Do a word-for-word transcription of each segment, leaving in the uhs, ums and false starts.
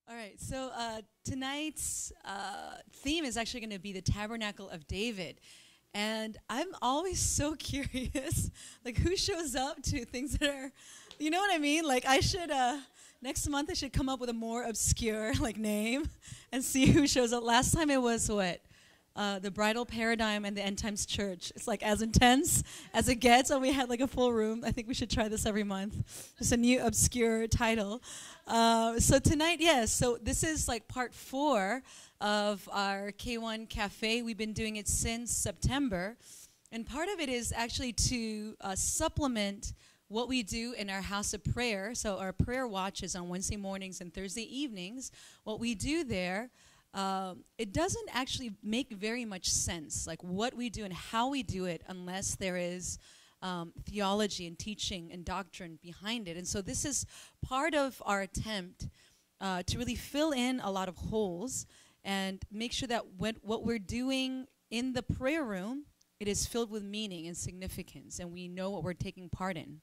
All right, so uh, tonight's uh, theme is actually going to be the Tabernacle of David. And I'm always so curious, like who shows up to things that are, you know what I mean? Like I should, uh, next month I should come up with a more obscure like name and see who shows up. Last time it was what? Uh, the Bridal Paradigm and the End Times Church. It's like as intense as it gets, and we had like a full room. I think we should try this every month. Just a new obscure title. Uh, so tonight, yes, so this is like part four of our K one Cafe. We've been doing it since September. And part of it is actually to uh, supplement what we do in our house of prayer. So our prayer watches on Wednesday mornings and Thursday evenings. What we do there, Um, it doesn't actually make very much sense, like what we do and how we do it, unless there is um, theology and teaching and doctrine behind it. And so this is part of our attempt uh, to really fill in a lot of holes and make sure that when, what we're doing in the prayer room, it is filled with meaning and significance, and we know what we're taking part in.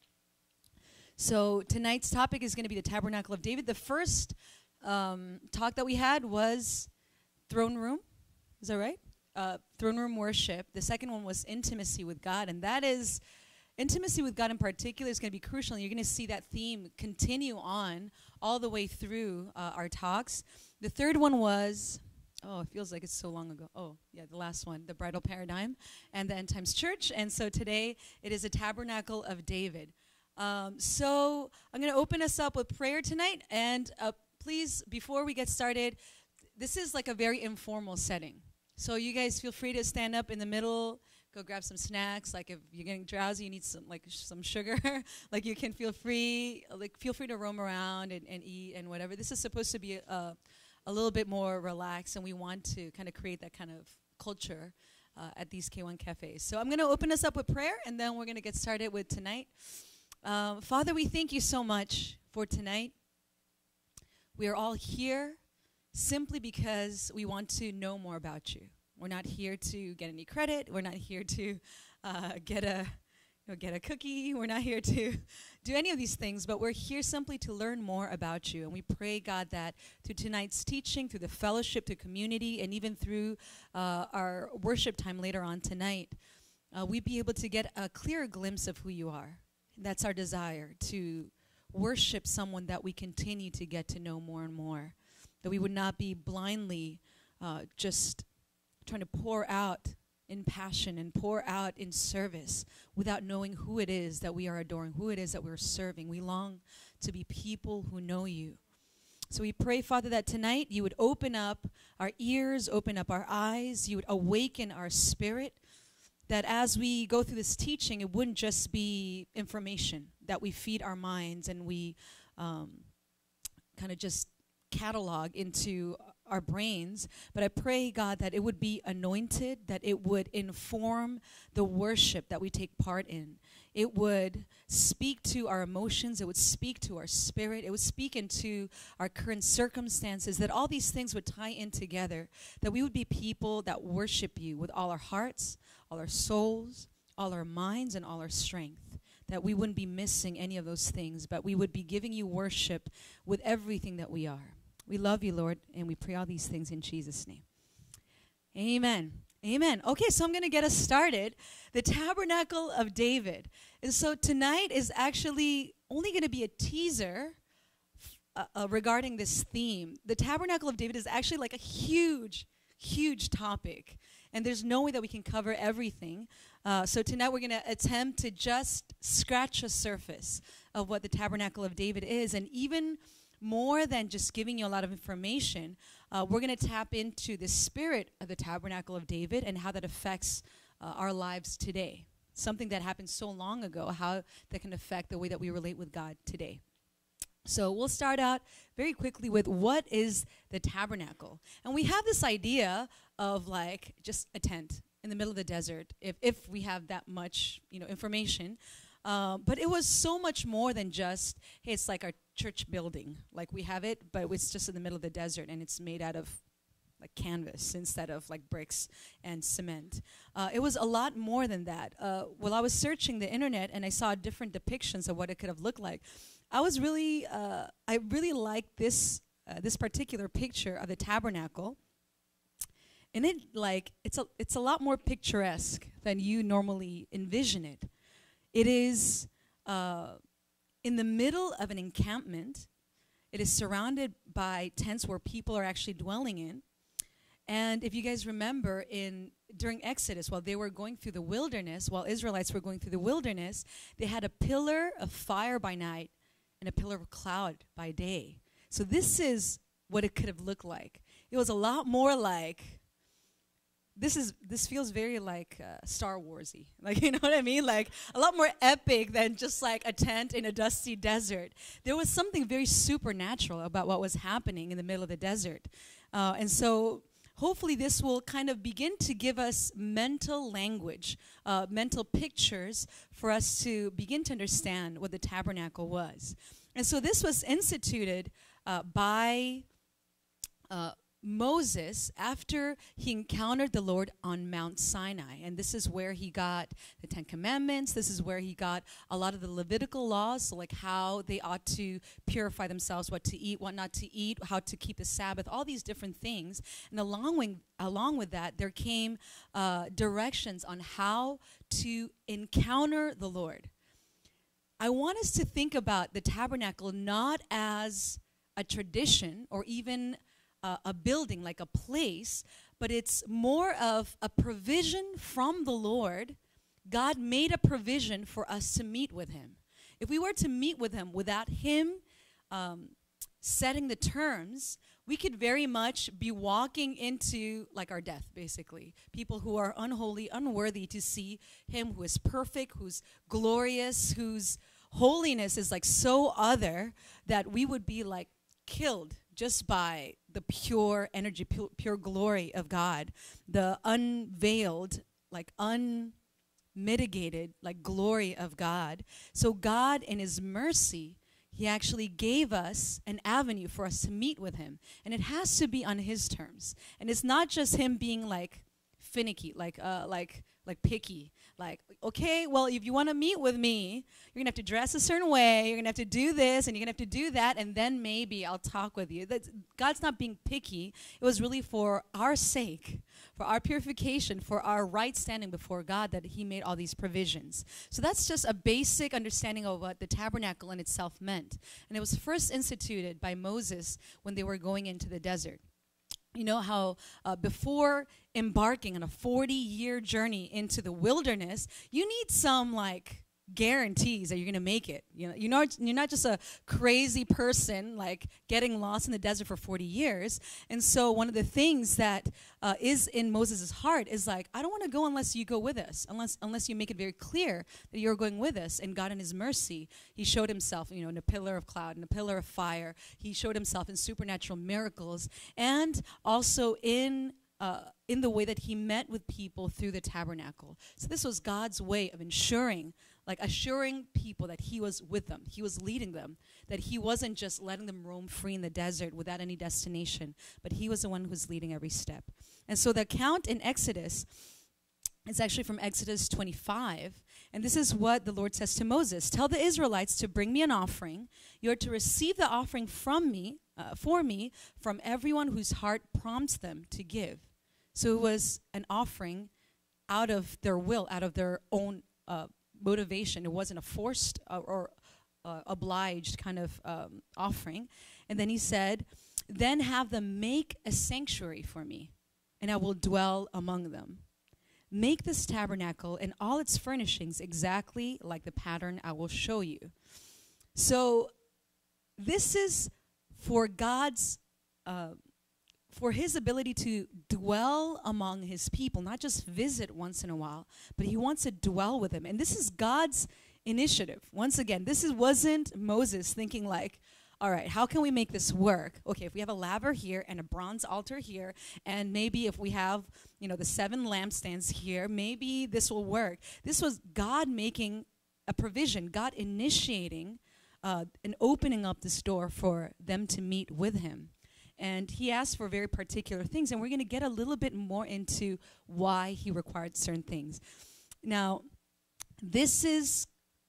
So tonight's topic is going to be the Tabernacle of David. The first um, talk that we had was throne room, is that right? Uh, throne room worship. The second one was intimacy with God, and that is, intimacy with God in particular is going to be crucial, and you're going to see that theme continue on all the way through uh, our talks. The third one was, oh, it feels like it's so long ago. Oh, yeah, the last one, the Bridal Paradigm and the End Times Church, and so today it is a Tabernacle of David. Um, so I'm going to open us up with prayer tonight, and uh, please, before we get started, this is like a very informal setting. So you guys feel free to stand up in the middle, go grab some snacks. Like if you're getting drowsy, you need some like sh some sugar. Like you can feel free, like feel free to roam around and, and eat and whatever. This is supposed to be a, a little bit more relaxed, and we want to kind of create that kind of culture uh, at these K one cafes. So I'm going to open us up with prayer, and then we're going to get started with tonight. Um, Father, we thank you so much for tonight. We are all here simply because we want to know more about you. We're not here to get any credit. We're not here to uh, get a you know, get a cookie. We're not here to do any of these things, but we're here simply to learn more about you. And we pray, God, that through tonight's teaching, through the fellowship, through community, and even through uh, our worship time later on tonight, uh, we'd be able to get a clearer glimpse of who you are. And that's our desire, to worship someone that we continue to get to know more and more. That we would not be blindly uh, just trying to pour out in passion and pour out in service without knowing who it is that we are adoring, who it is that we're serving. We long to be people who know you. So we pray, Father, that tonight you would open up our ears, open up our eyes, you would awaken our spirit, that as we go through this teaching, it wouldn't just be information, that we feed our minds and we um, kind of just catalog into our brains, but I pray, God, that it would be anointed, that it would inform the worship that we take part in. It would speak to our emotions, it would speak to our spirit, it would speak into our current circumstances, that all these things would tie in together, that we would be people that worship you with all our hearts, all our souls, all our minds, and all our strength. That we wouldn't be missing any of those things, but we would be giving you worship with everything that we are. We love you, Lord, and we pray all these things in Jesus' name. Amen. Amen. Okay, so I'm going to get us started. The Tabernacle of David. And so tonight is actually only going to be a teaser uh, uh, regarding this theme. The Tabernacle of David is actually like a huge, huge topic. And there's no way that we can cover everything. Uh, so tonight we're going to attempt to just scratch the surface of what the Tabernacle of David is. And even more than just giving you a lot of information, uh, we're going to tap into the spirit of the Tabernacle of David and how that affects uh, our lives today. Something that happened so long ago, how that can affect the way that we relate with God today. So we'll start out very quickly with what is the tabernacle. And we have this idea of like just a tent in the middle of the desert, if, if we have that much you know, information. Uh, but it was so much more than just, hey, it's like our church building. Like we have it, but it's just in the middle of the desert, and it's made out of like canvas instead of like bricks and cement. Uh, it was a lot more than that. Uh, while I was searching the internet and I saw different depictions of what it could have looked like, I was really, uh, I really liked this uh, this particular picture of the tabernacle. And it like it's a it's a lot more picturesque than you normally envision it. It is uh, in the middle of an encampment. It is surrounded by tents where people are actually dwelling in. And if you guys remember, in during Exodus, while they were going through the wilderness, while Israelites were going through the wilderness, they had a pillar of fire by night and a pillar of cloud by day. So this is what it could have looked like. It was a lot more like, this is this feels very like uh, Star Warsy. Like, you know what I mean? Like a lot more epic than just like a tent in a dusty desert. There was something very supernatural about what was happening in the middle of the desert. Uh, and so hopefully this will kind of begin to give us mental language, uh, mental pictures for us to begin to understand what the tabernacle was. And so this was instituted uh, by uh, Moses after he encountered the Lord on Mount Sinai. And this is where he got the Ten Commandments. This is where he got a lot of the Levitical laws, so like how they ought to purify themselves, what to eat, what not to eat, how to keep the Sabbath, all these different things. And along with, along with that, there came uh, directions on how to encounter the Lord. I want us to think about the tabernacle not as a tradition or even Uh, a building, like a place, but it's more of a provision from the Lord. God made a provision for us to meet with him. If we were to meet with him without him um, setting the terms, we could very much be walking into like our death, basically. People who are unholy, unworthy to see him who is perfect, who's glorious, whose holiness is like so other that we would be like killed just by the pure energy, pure, pure glory of God, the unveiled, like unmitigated, like glory of God. So God, in his mercy, he actually gave us an avenue for us to meet with him. And it has to be on his terms. And it's not just him being like finicky, like uh, like like picky. Like, okay, well, if you want to meet with me, you're going to have to dress a certain way, you're going to have to do this, and you're going to have to do that, and then maybe I'll talk with you. That's, God's not being picky. It was really for our sake, for our purification, for our right standing before God that he made all these provisions. So that's just a basic understanding of what the tabernacle in itself meant. And it was first instituted by Moses when they were going into the desert. You know how uh, before embarking on a forty-year journey into the wilderness, you need some like guarantees that you're going to make it. You know, you're not, you're not just a crazy person like getting lost in the desert for forty years. And so one of the things that uh, is in Moses' heart is like, I don't want to go unless you go with us, unless unless you make it very clear that you're going with us. And God in his mercy, he showed himself, you know, in a pillar of cloud, in a pillar of fire. He showed himself in supernatural miracles and also in Uh, in the way that he met with people through the tabernacle. So this was God's way of ensuring, like assuring people that he was with them. He was leading them, that he wasn't just letting them roam free in the desert without any destination, but he was the one who was leading every step. And so the account in Exodus is actually from Exodus twenty-five. And this is what the Lord says to Moses. Tell the Israelites to bring me an offering. You are to receive the offering from me, uh, for me, from everyone whose heart prompts them to give. So it was an offering out of their will, out of their own uh, motivation. It wasn't a forced uh, or uh, obliged kind of um, offering. And then he said, then have them make a sanctuary for me, and I will dwell among them. Make this tabernacle and all its furnishings exactly like the pattern I will show you. So this is for God's uh, for his ability to dwell among his people, not just visit once in a while, but he wants to dwell with them. And this is God's initiative. Once again, this is, wasn't Moses thinking like, all right, how can we make this work? Okay, if we have a laver here and a bronze altar here, and maybe if we have, you know, the seven lampstands here, maybe this will work. This was God making a provision, God initiating uh, and opening up this door for them to meet with him. And he asked for very particular things, and we're going to get a little bit more into why he required certain things. Now, this is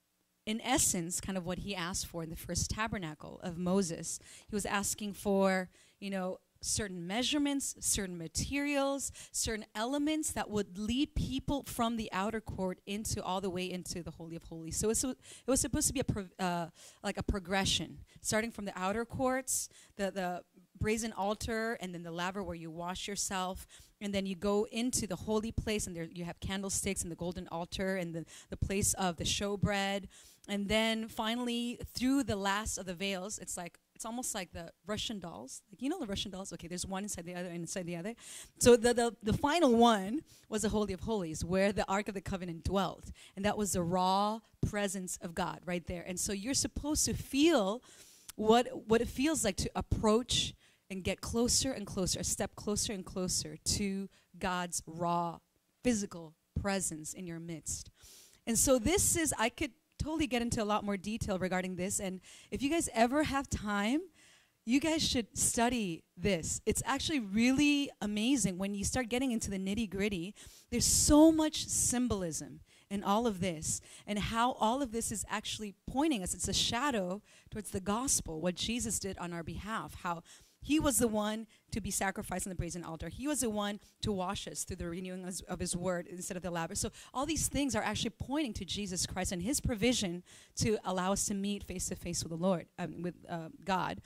in essence, kind of what he asked for in the first tabernacle of Moses. He was asking for, you know, certain measurements, certain materials, certain elements that would lead people from the outer court into all the way into the Holy of Holies. So it was, it was supposed to be a pro, uh, like a progression, starting from the outer courts, the, the brazen altar, and then the laver where you wash yourself, and then you go into the holy place, and there you have candlesticks and the golden altar and the, the place of the showbread. And then finally, through the last of the veils, it's like, it's almost like the Russian dolls. Like, you know the Russian dolls? Okay, there's one inside the other and inside the other. So the, the, the final one was the Holy of Holies, where the Ark of the Covenant dwelt. And that was the raw presence of God right there. And so you're supposed to feel what, what it feels like to approach and get closer and closer, a step closer and closer to God's raw physical presence in your midst. And so this is, I could totally get into a lot more detail regarding this, and if you guys ever have time, you guys should study this. It's actually really amazing when you start getting into the nitty-gritty. There's so much symbolism in all of this, and how all of this is actually pointing us. It's a shadow towards the gospel, what Jesus did on our behalf, how he was the one to be sacrificed on the brazen altar. He was the one to wash us through the renewing of his, of his word instead of the laver. So all these things are actually pointing to Jesus Christ and his provision to allow us to meet face to face with the Lord, um, with uh, God.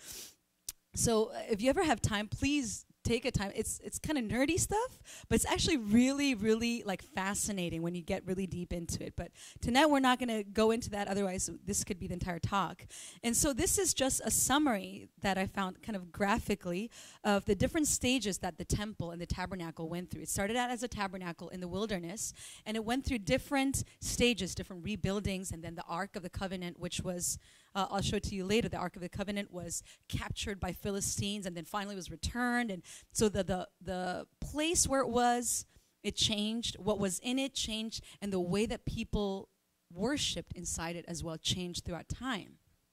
So uh, if you ever have time, please take a time. It's it's kind of nerdy stuff, but it's actually really, really like fascinating when you get really deep into it. But tonight we're not going to go into that. Otherwise, this could be the entire talk. And so this is just a summary that I found kind of graphically of the different stages that the temple and the tabernacle went through. It started out as a tabernacle in the wilderness, and it went through different stages, different rebuildings, and then the Ark of the Covenant, which was Uh, I'll show it to you later. The Ark of the Covenant was captured by Philistines and then finally was returned. And so the, the, the place where it was, it changed. What was in it changed. And the way that people worshipped inside it as well changed throughout time.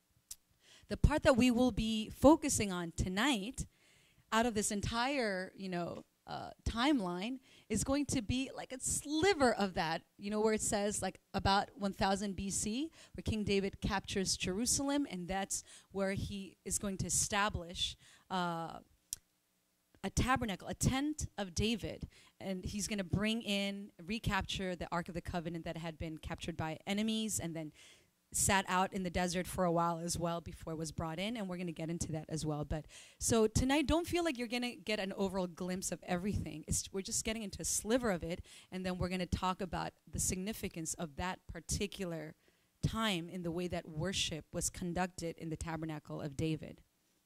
The part that we will be focusing on tonight, out of this entire, you know, uh, timeline, is going to be like a sliver of that, you know, where it says like about one thousand B C, where King David captures Jerusalem, and that's where he is going to establish uh, a tabernacle, a tent of David, and he's going to bring in, recapture the Ark of the Covenant that had been captured by enemies, and then sat out in the desert for a while as well before it was brought in, and we're going to get into that as well. But so tonight, don't feel like you're going to get an overall glimpse of everything. It's, we're just getting into a sliver of it, and then we're going to talk about the significance of that particular time in the way that worship was conducted in the tabernacle of David.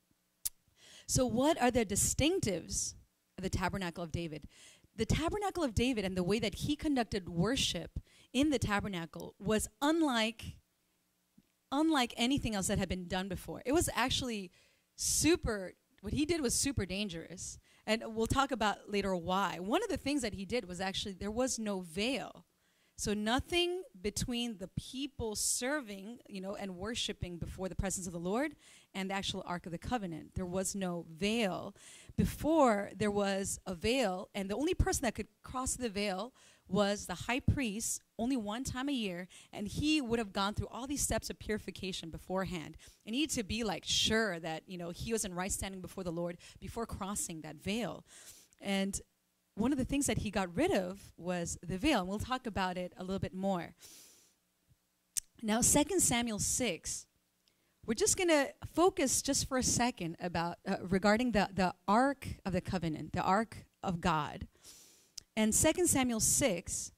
So what are the distinctives of the tabernacle of David? The tabernacle of David and the way that he conducted worship in the tabernacle was unlike unlike anything else that had been done before. It was actually super, what he did was super dangerous. And we'll talk about later why. One of the things that he did was actually, there was no veil. So nothing between the people serving, you know, and worshiping before the presence of the Lord and the actual Ark of the Covenant. There was no veil. Before, there was a veil, and the only person that could cross the veil was the high priest, only one time a year, and he would have gone through all these steps of purification beforehand. And he needed to be like sure that, you know, he was in right standing before the Lord before crossing that veil. And one of the things that he got rid of was the veil, and we'll talk about it a little bit more. Now, Second Samuel six, we're just going to focus just for a second about uh, regarding the, the Ark of the Covenant, the Ark of God. And Second Samuel six,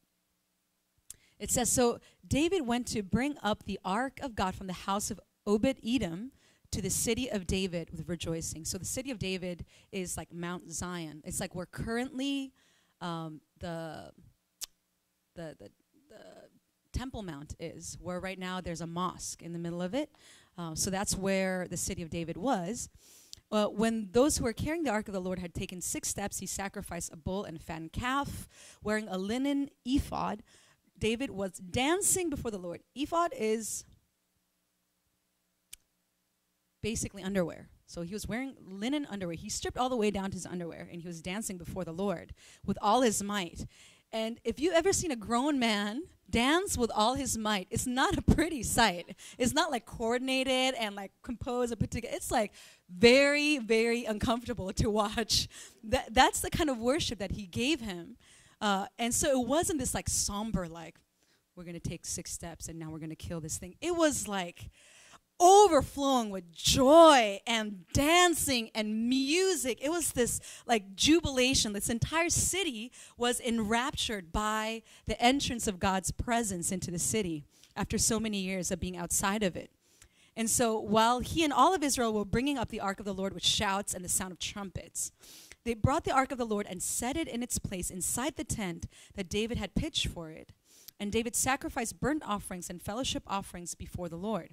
it says, so David went to bring up the Ark of God from the house of Obed-Edom to the city of David with rejoicing. So the city of David is like Mount Zion. It's like where currently um, the, the, the, the Temple Mount is, where right now there's a mosque in the middle of it. Uh, so that's where the city of David was. Uh, when those who were carrying the Ark of the Lord had taken six steps, he sacrificed a bull and a fattened calf, wearing a linen ephod. David was dancing before the Lord. Ephod is basically underwear. So he was wearing linen underwear. He stripped all the way down to his underwear, and he was dancing before the Lord with all his might. And if you've ever seen a grown man dance with all his might. It's not a pretty sight. It's not like coordinated and like composed a particular. It's like very, very uncomfortable to watch. That that's the kind of worship that he gave him. Uh, and so it wasn't this like somber, like, we're going to take six steps and now we're going to kill this thing. It was like overflowing with joy and dancing and music. It was this like jubilation. This entire city was enraptured by the entrance of God's presence into the city after so many years of being outside of it. And so while he and all of Israel were bringing up the ark of the Lord with shouts and the sound of trumpets, they brought the ark of the Lord and set it in its place inside the tent that David had pitched for it. And David sacrificed burnt offerings and fellowship offerings before the Lord.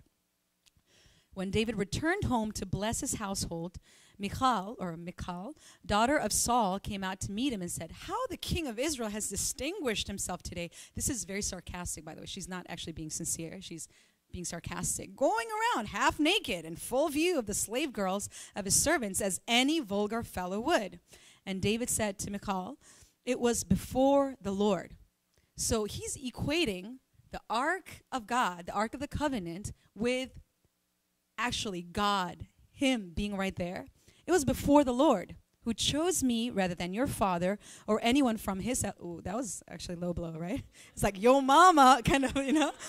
When David returned home to bless his household, Michal, or Michal, daughter of Saul, came out to meet him and said, "How the king of Israel has distinguished himself today." This is very sarcastic, by the way. She's not actually being sincere. She's being sarcastic. "Going around half naked in full view of the slave girls of his servants as any vulgar fellow would." And David said to Michal, "It was before the Lord." So he's equating the ark of God, the ark of the covenant, with actually God, him being right there. It was before the Lord who chose me rather than your father or anyone from his house. Oh, that was actually low blow, right? It's like, yo mama, kind of, you know.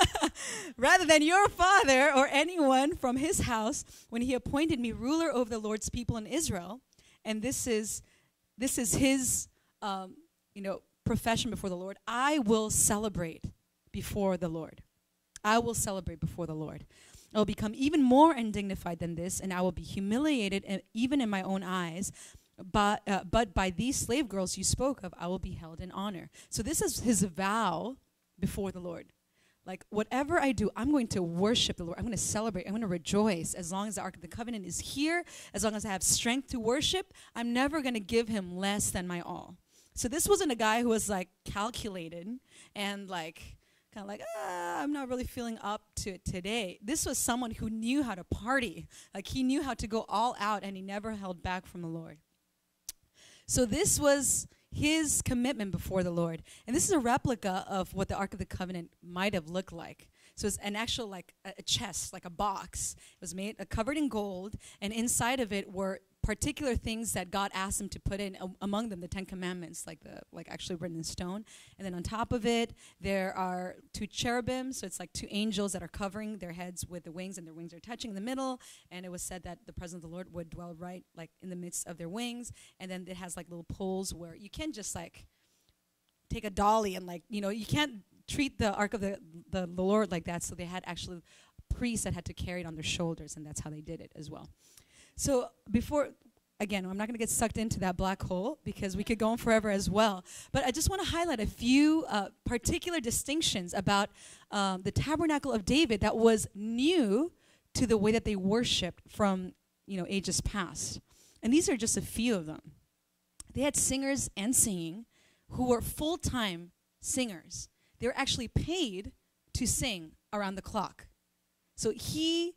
Rather than your father or anyone from his house, when he appointed me ruler over the Lord's people in Israel. And this is, this is his, um, you know, profession before the Lord. I will celebrate before the Lord. I will celebrate before the Lord. I will become even more undignified than this, and I will be humiliated uh, even in my own eyes. But, uh, but by these slave girls you spoke of, I will be held in honor. So this is his vow before the Lord. Like, whatever I do, I'm going to worship the Lord. I'm going to celebrate. I'm going to rejoice. As long as the Ark of the Covenant is here, as long as I have strength to worship, I'm never going to give him less than my all. So this wasn't a guy who was, like, calculated and, like, kind of like, ah, I'm not really feeling up to it today. This was someone who knew how to party. Like, he knew how to go all out, and he never held back from the Lord. So this was his commitment before the Lord. And this is a replica of what the Ark of the Covenant might have looked like. So it's an actual, like, a, a chest, like a box. It was made, uh, covered in gold, and inside of it were particular things that God asked him to put in, um, among them the Ten Commandments, like the like actually written in stone. And then on top of it, there are two cherubim, so it's like two angels that are covering their heads with the wings, and their wings are touching in the middle. And it was said that the presence of the Lord would dwell right, like, in the midst of their wings. And then it has, like, little poles where you can't just, like, take a dolly and, like, you know, you can't treat the Ark of the, the, the Lord like that. So they had actually priests that had to carry it on their shoulders, and that's how they did it as well. So before, again, I'm not going to get sucked into that black hole because we could go on forever as well. But I just want to highlight a few uh, particular distinctions about um, the tabernacle of David that was new to the way that they worshipped from, you know, ages past. And these are just a few of them. They had singers and singing who were full-time singers. They were actually paid to sing around the clock. So he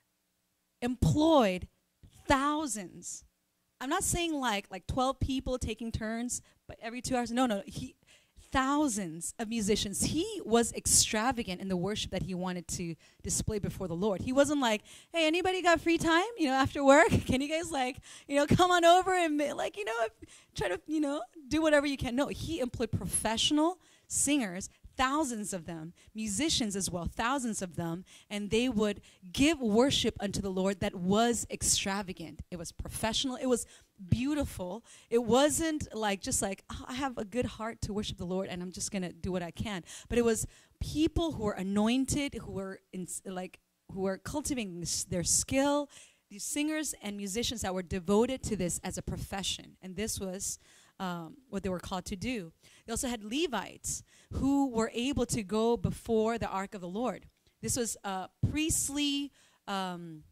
employed thousands. I'm not saying like like twelve people taking turns, but every two hours. No, no, he thousands of musicians. He was extravagant in the worship that he wanted to display before the Lord. He wasn't like, hey, anybody got free time, you know, after work? Can you guys, like, you know, come on over and, like, you know, try to, you know, do whatever you can. No, he employed professional singers, thousands of them, musicians as well, thousands of them, and they would give worship unto the Lord that was extravagant. It was professional. It was beautiful. It wasn't like just like, oh, I have a good heart to worship the Lord and I'm just going to do what I can. But it was people who were anointed, who were in, like who were cultivating this, their skill, these singers and musicians that were devoted to this as a profession. And this was Um, what they were called to do. They also had Levites who were able to go before the ark of the Lord. This was a priestly um,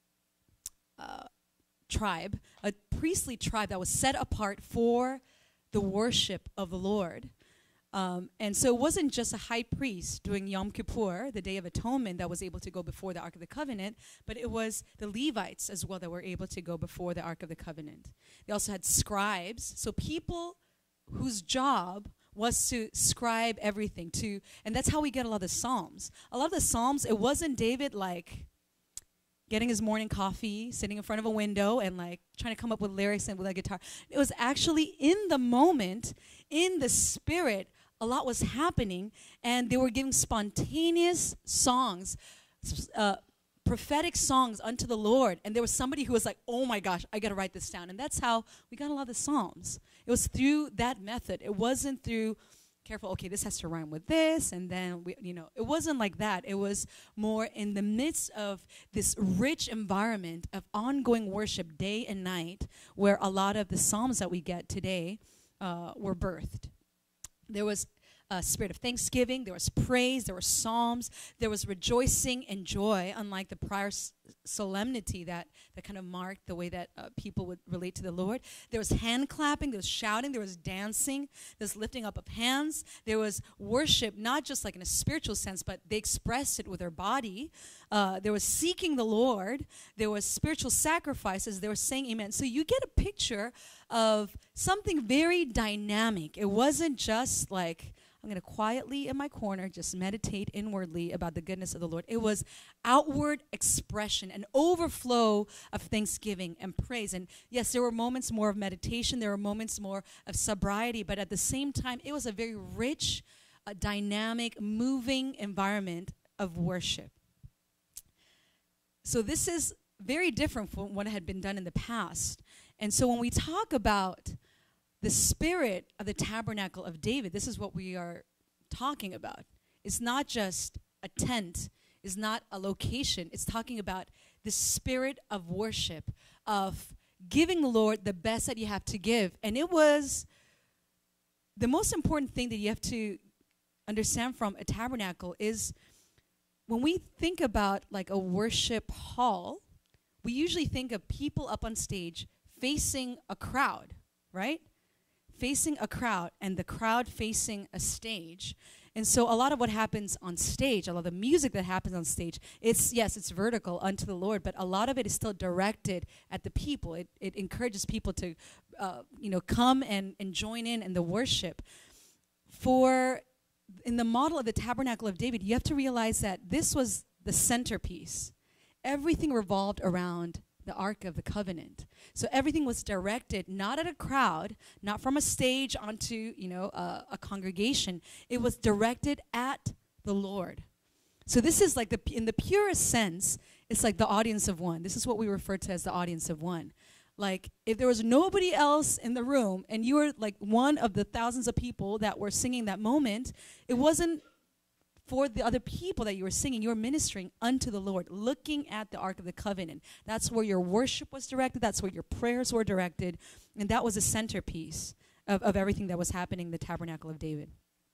uh, tribe, a priestly tribe that was set apart for the worship of the Lord. Um, and so it wasn't just a high priest during Yom Kippur, the Day of Atonement, that was able to go before the Ark of the Covenant, but it was the Levites as well that were able to go before the Ark of the Covenant. They also had scribes, so people whose job was to scribe everything, to, and that's how we get a lot of the Psalms. A lot of the Psalms, it wasn't David like getting his morning coffee, sitting in front of a window and like trying to come up with lyrics and with a guitar. It was actually in the moment, in the spirit, a lot was happening, and they were giving spontaneous songs, uh, prophetic songs unto the Lord. And there was somebody who was like, oh my gosh, I got to write this down. And that's how we got a lot of the Psalms. It was through that method. It wasn't through, careful, okay, this has to rhyme with this, and then, we, you know, it wasn't like that. It was more in the midst of this rich environment of ongoing worship day and night, where a lot of the Psalms that we get today uh, were birthed. There was a spirit of thanksgiving, there was praise, there were psalms, there was rejoicing and joy, unlike the prior s- solemnity that, that kind of marked the way that uh, people would relate to the Lord. There was hand clapping, there was shouting, there was dancing, there was lifting up of hands, there was worship, not just like in a spiritual sense, but they expressed it with their body. Uh, there was seeking the Lord, there was spiritual sacrifices, they were saying amen. So you get a picture of something very dynamic. It wasn't just like, I'm going to quietly in my corner just meditate inwardly about the goodness of the Lord. It was outward expression, an overflow of thanksgiving and praise. And yes, there were moments more of meditation. There were moments more of sobriety. But at the same time, it was a very rich, uh, dynamic, moving environment of worship. So this is very different from what had been done in the past. And so when we talk about the spirit of the tabernacle of David, this is what we are talking about. It's not just a tent. It's not a location. It's talking about the spirit of worship, of giving the Lord the best that you have to give. And it was the most important thing that you have to understand from a tabernacle is when we think about like a worship hall, we usually think of people up on stage facing a crowd, right? Facing a crowd, and the crowd facing a stage. And so a lot of what happens on stage, a lot of the music that happens on stage, it's, yes, it's vertical unto the Lord, but a lot of it is still directed at the people. It, it encourages people to, uh, you know, come and, and join in in the worship. For, in the model of the tabernacle of David, you have to realize that this was the centerpiece. Everything revolved around the Ark of the Covenant. So everything was directed not at a crowd, not from a stage onto, you know, uh, a congregation. It was directed at the Lord. So this is like, the in the purest sense, it's like the audience of one. This is what we refer to as the audience of one. Like, if there was nobody else in the room and you were like one of the thousands of people that were singing that moment, it wasn't for the other people that you were singing. You were ministering unto the Lord, looking at the Ark of the Covenant. That's where your worship was directed. That's where your prayers were directed. And that was a centerpiece of, of everything that was happening in the tabernacle of David.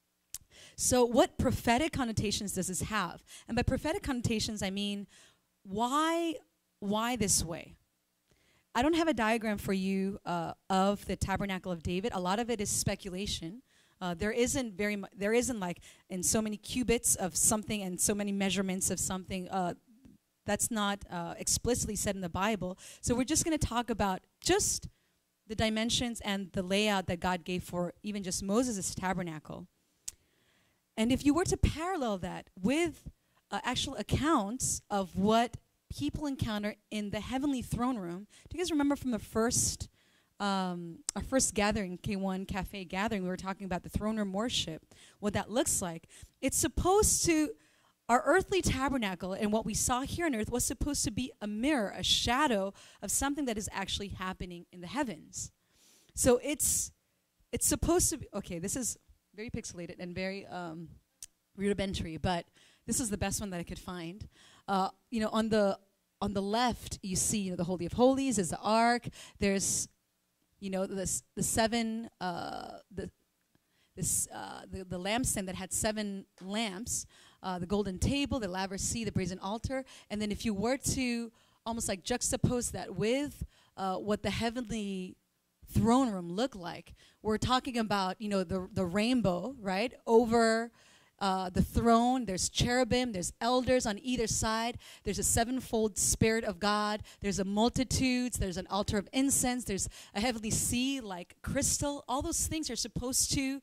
So what prophetic connotations does this have? And by prophetic connotations, I mean, why, why this way? I don't have a diagram for you uh, of the tabernacle of David. A lot of it is speculation. Uh, there isn't very mu- there isn't like in so many cubits of something and so many measurements of something. Uh, that's not uh, explicitly said in the Bible. So we're just going to talk about just the dimensions and the layout that God gave for even just Moses' tabernacle. And if you were to parallel that with uh, actual accounts of what people encounter in the heavenly throne room, do you guys remember from the first Um, our first gathering, K one Cafe gathering, we were talking about the throne room worship, what that looks like. It's supposed to, our earthly tabernacle and what we saw here on earth was supposed to be a mirror, a shadow of something that is actually happening in the heavens. So it's it's supposed to be, okay, this is very pixelated and very um, rudimentary, but this is the best one that I could find. Uh, you know, on the on the left, you see, you know, the Holy of Holies, there's the Ark, there's You know, the the seven, uh, the this uh, the, the lampstand that had seven lamps, uh, the golden table, the laver sea, the brazen altar. And then if you were to almost like juxtapose that with uh, what the heavenly throne room looked like, we're talking about, you know, the, the rainbow, right, over Uh, the throne. There's cherubim, there's elders on either side, there's a sevenfold Spirit of God, there's a multitudes, there's an altar of incense, there's a heavenly sea like crystal. All those things are supposed to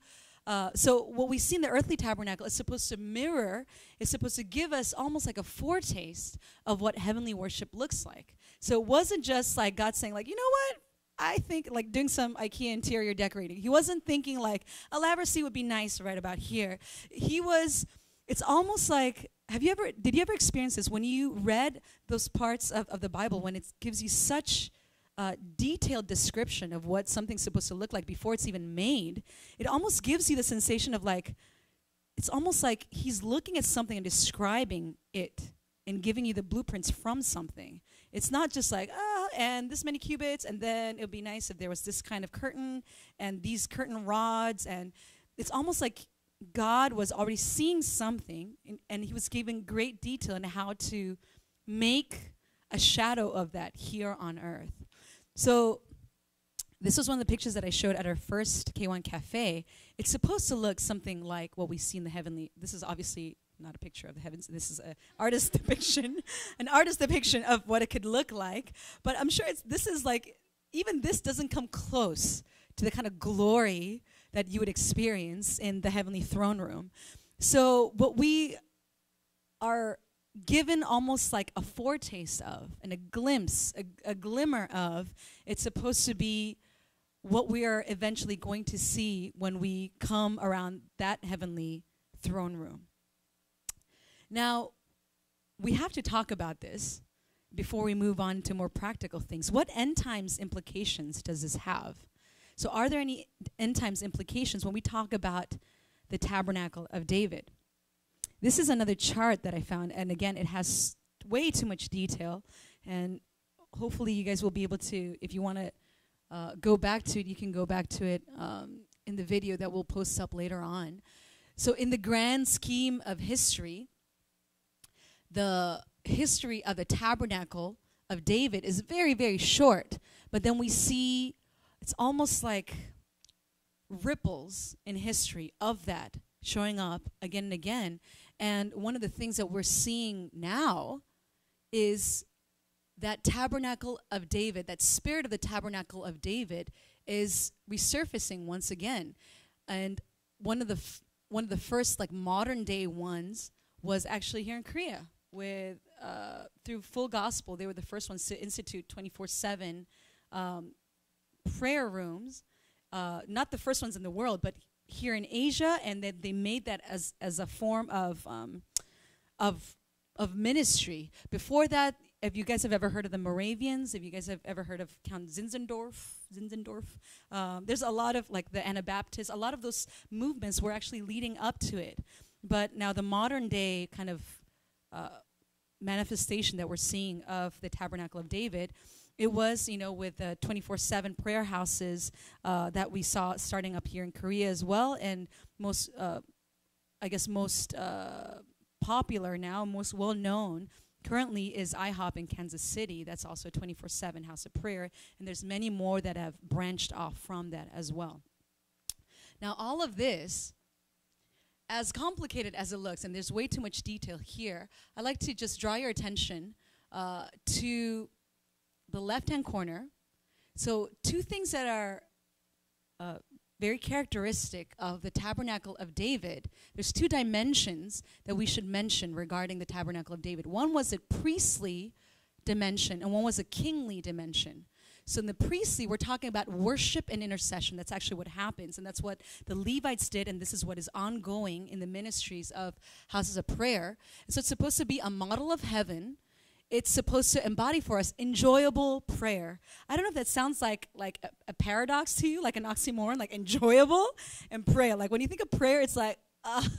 Uh, so what we see in the earthly tabernacle is supposed to mirror, is supposed to give us almost like a foretaste of what heavenly worship looks like. So it wasn't just like God saying like, you know what? I think like doing some IKEA interior decorating. He wasn't thinking like a lavatory would be nice right about here. He was, it's almost like, have you ever, did you ever experience this when you read those parts of, of the Bible when it gives you such uh, detailed description of what something's supposed to look like before it's even made? It almost gives you the sensation of like, it's almost like he's looking at something and describing it and giving you the blueprints from something. It's not just like, oh, and this many cubits, and then it would be nice if there was this kind of curtain and these curtain rods. And it's almost like God was already seeing something, and, and he was giving great detail on how to make a shadow of that here on earth. So this was one of the pictures that I showed at our first K one Cafe. It's supposed to look something like what we see in the heavenly. This is obviously not a picture of the heavens. This is an artist depiction, an artist depiction of what it could look like. But I'm sure it's, this is like, even this doesn't come close to the kind of glory that you would experience in the heavenly throne room. So what we are given almost like a foretaste of, and a glimpse, a, a glimmer of, it's supposed to be what we are eventually going to see when we come around that heavenly throne room. Now, we have to talk about this before we move on to more practical things. What end times implications does this have? So are there any end times implications when we talk about the tabernacle of David? This is another chart that I found, and again, it has way too much detail, and hopefully you guys will be able to, if you want to uh, go back to it, you can go back to it um, in the video that we'll post up later on. So in the grand scheme of history, the history of the tabernacle of David is very, very short. But then we see, it's almost like ripples in history of that showing up again and again. And one of the things that we're seeing now is that tabernacle of David, that spirit of the tabernacle of David is resurfacing once again. And one of the, f one of the first like modern day ones was actually here in Korea. With uh, through Full Gospel, they were the first ones to institute twenty-four seven um, prayer rooms. Uh, not the first ones in the world, but here in Asia, and then they made that as as a form of um, of of ministry. Before that, if you guys have ever heard of the Moravians, if you guys have ever heard of Count Zinzendorf, Zinzendorf, um, there's a lot of like the Anabaptists. A lot of those movements were actually leading up to it. But now the modern day kind of Uh, manifestation that we're seeing of the tabernacle of David, it was, you know, with the twenty-four seven prayer houses uh, that we saw starting up here in Korea as well, and most, uh, I guess, most uh, popular now, most well known currently is IHOP in Kansas City. That's also a twenty-four seven house of prayer, and there's many more that have branched off from that as well. Now, all of this, as complicated as it looks, and there's way too much detail here, I'd like to just draw your attention uh, to the left-hand corner. So two things that are uh, very characteristic of the tabernacle of David. There's two dimensions that we should mention regarding the tabernacle of David. One was a priestly dimension, and one was a kingly dimension. So in the priestly, we're talking about worship and intercession. That's actually what happens, and that's what the Levites did, and this is what is ongoing in the ministries of houses of prayer. And so it's supposed to be a model of heaven. It's supposed to embody for us enjoyable prayer. I don't know if that sounds like, like a, a paradox to you, like an oxymoron, like enjoyable and prayer. Like when you think of prayer, it's like, uh,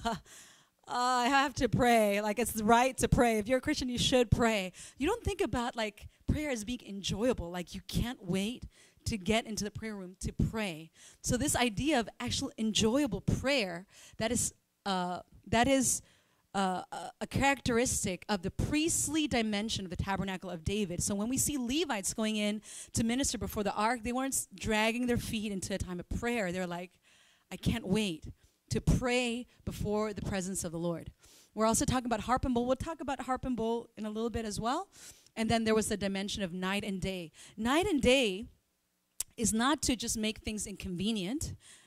uh, I have to pray. Like it's right to pray. If you're a Christian, you should pray. You don't think about like prayer as being enjoyable, like you can't wait to get into the prayer room to pray. So this idea of actual enjoyable prayer, that is uh, that is uh, a, a characteristic of the priestly dimension of the tabernacle of David. So when we see Levites going in to minister before the ark, they weren't dragging their feet into a time of prayer. They're like, I can't wait to pray before the presence of the Lord. We're also talking about harp and bowl. We'll talk about harp and bowl in a little bit as well. And then there was the dimension of night and day. Night and day is not to just make things inconvenient.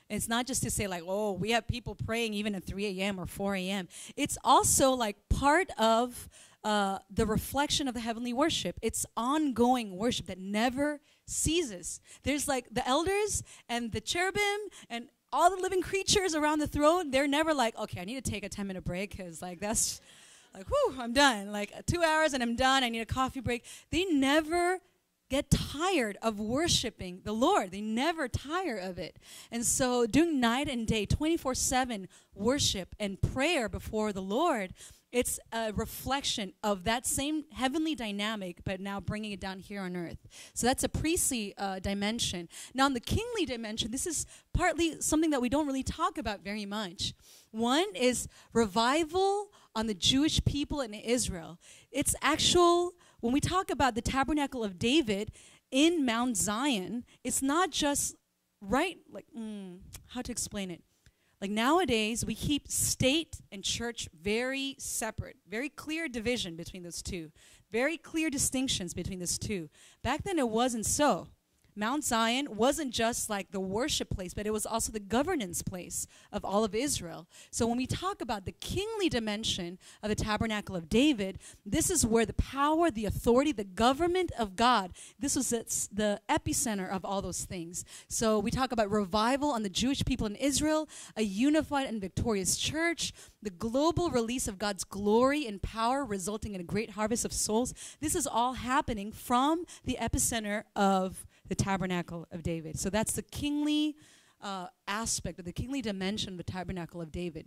It's not just to say like, oh, we have people praying even at three a.m. or four a.m. It's also like part of uh, the reflection of the heavenly worship. It's ongoing worship that never ceases. There's like the elders and the cherubim and all the living creatures around the throne. They're never like, okay, I need to take a ten minute break because like that's like, whew, I'm done. Like two hours and I'm done. I need a coffee break. They never get tired of worshiping the Lord. They never tire of it. And so doing night and day, twenty-four seven worship and prayer before the Lord, it's a reflection of that same heavenly dynamic, but now bringing it down here on earth. So that's a priestly uh, dimension. Now, in the kingly dimension, this is partly something that we don't really talk about very much. One is revival on the Jewish people in Israel. It's actual, when we talk about the tabernacle of David in Mount Zion, it's not just right, like, mm, how to explain it? Like nowadays, we keep state and church very separate, very clear division between those two, very clear distinctions between those two. Back then, it wasn't so. Mount Zion wasn't just like the worship place, but it was also the governance place of all of Israel. So when we talk about the kingly dimension of the tabernacle of David, this is where the power, the authority, the government of God, this was the epicenter of all those things. So we talk about revival on the Jewish people in Israel, a unified and victorious church, the global release of God's glory and power resulting in a great harvest of souls. This is all happening from the epicenter of the tabernacle of David. So that's the kingly uh, aspect of the kingly dimension of the tabernacle of David.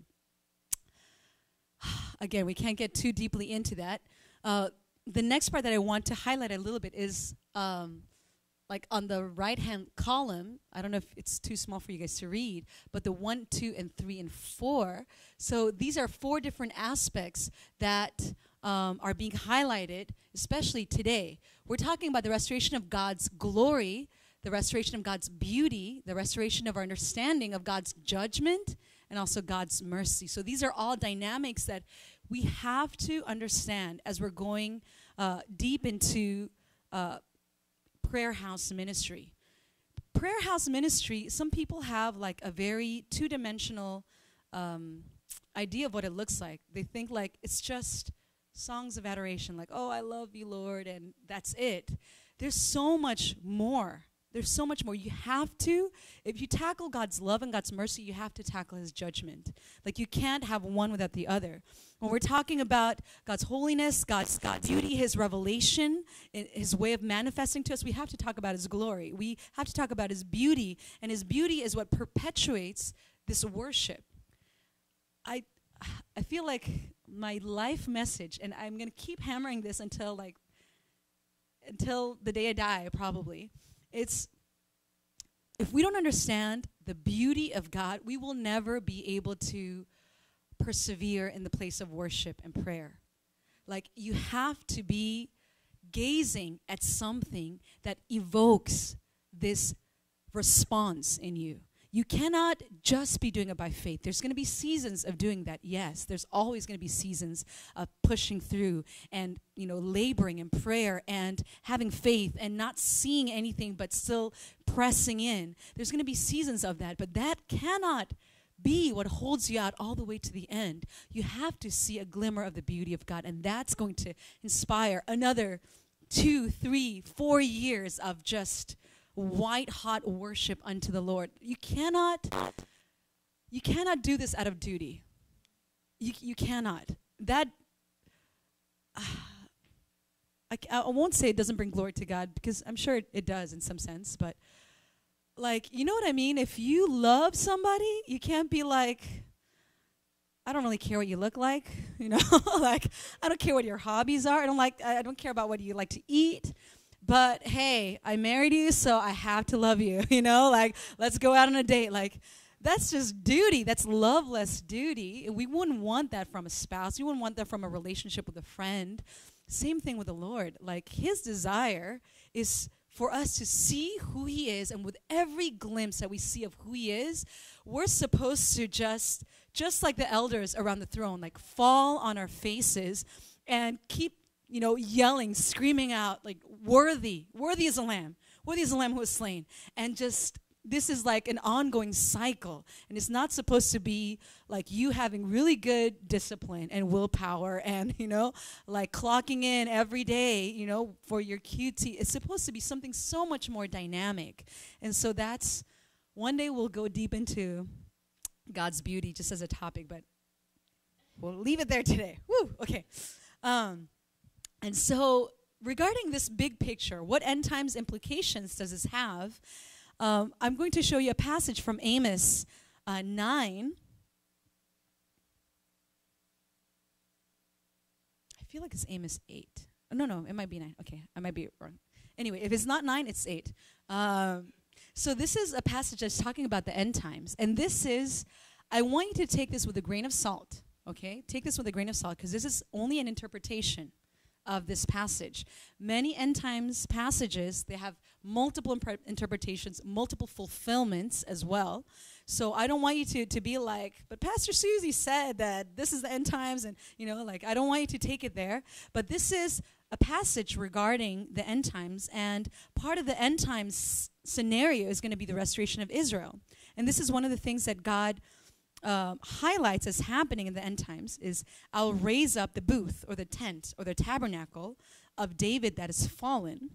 Again, we can't get too deeply into that. Uh, the next part that I want to highlight a little bit is um, like on the right-hand column. I don't know if it's too small for you guys to read, but the one, two, and three, and four. So these are four different aspects that um, are being highlighted, especially today. We're talking about the restoration of God's glory, the restoration of God's beauty, the restoration of our understanding of God's judgment, and also God's mercy. So these are all dynamics that we have to understand as we're going uh, deep into uh, prayer house ministry. Prayer house ministry, some people have like a very two-dimensional um, idea of what it looks like. They think like it's just songs of adoration, like, oh, I love you, Lord, and that's it. There's so much more. There's so much more. You have to, if you tackle God's love and God's mercy, you have to tackle his judgment. Like you can't have one without the other. When we're talking about God's holiness, God's, God's beauty, his revelation, his way of manifesting to us, we have to talk about his glory. We have to talk about his beauty, and his beauty is what perpetuates this worship. I, I feel like my life message, and I'm going to keep hammering this until like until the day I die, probably. It's if we don't understand the beauty of God, we will never be able to persevere in the place of worship and prayer. Like you have to be gazing at something that evokes this response in you. You cannot just be doing it by faith. There's going to be seasons of doing that, yes. There's always going to be seasons of pushing through and, you know, laboring in prayer and having faith and not seeing anything but still pressing in. There's going to be seasons of that, but that cannot be what holds you out all the way to the end. You have to see a glimmer of the beauty of God, and that's going to inspire another two, three, four years of just white-hot worship unto the Lord. You cannot, you cannot do this out of duty. You, you cannot. That, uh, I, I won't say it doesn't bring glory to God, because I'm sure it, it does in some sense, but like, you know what I mean? If you love somebody, you can't be like, I don't really care what you look like, you know? Like, I don't care what your hobbies are. I don't like, I don't care about what you like to eat. But hey, I married you, so I have to love you, you know? Like, let's go out on a date. Like, that's just duty. That's loveless duty. We wouldn't want that from a spouse. We wouldn't want that from a relationship with a friend. Same thing with the Lord. Like, his desire is for us to see who he is, and with every glimpse that we see of who he is, we're supposed to just, just like the elders around the throne, like fall on our faces and keep, you know, yelling, screaming out, like, worthy, worthy is the Lamb, worthy is the Lamb who was slain, and just this is like an ongoing cycle. And it's not supposed to be like you having really good discipline and willpower and, you know, like clocking in every day, you know, for your Q T. It's supposed to be something so much more dynamic. And so that's, one day we'll go deep into God's beauty just as a topic, but we'll leave it there today. Woo, okay. Um, and so regarding this big picture, what end times implications does this have? Um, I'm going to show you a passage from Amos uh, nine. I feel like it's Amos eight. Oh, no, no, it might be nine. Okay, I might be wrong. Anyway, if it's not nine, it's eight. Um, so this is a passage that's talking about the end times. And this is, I want you to take this with a grain of salt, okay? Take this with a grain of salt, because this is only an interpretation of this passage. Many end times passages, they have multiple impre- interpretations, multiple fulfillments as well. So I don't want you to, to be like, but Pastor Susy said that this is the end times, and, you know, like, I don't want you to take it there. But this is a passage regarding the end times, and part of the end times scenario is going to be the restoration of Israel. And this is one of the things that God Uh, highlights as happening in the end times is, I'll raise up the booth or the tent or the tabernacle of David that is fallen,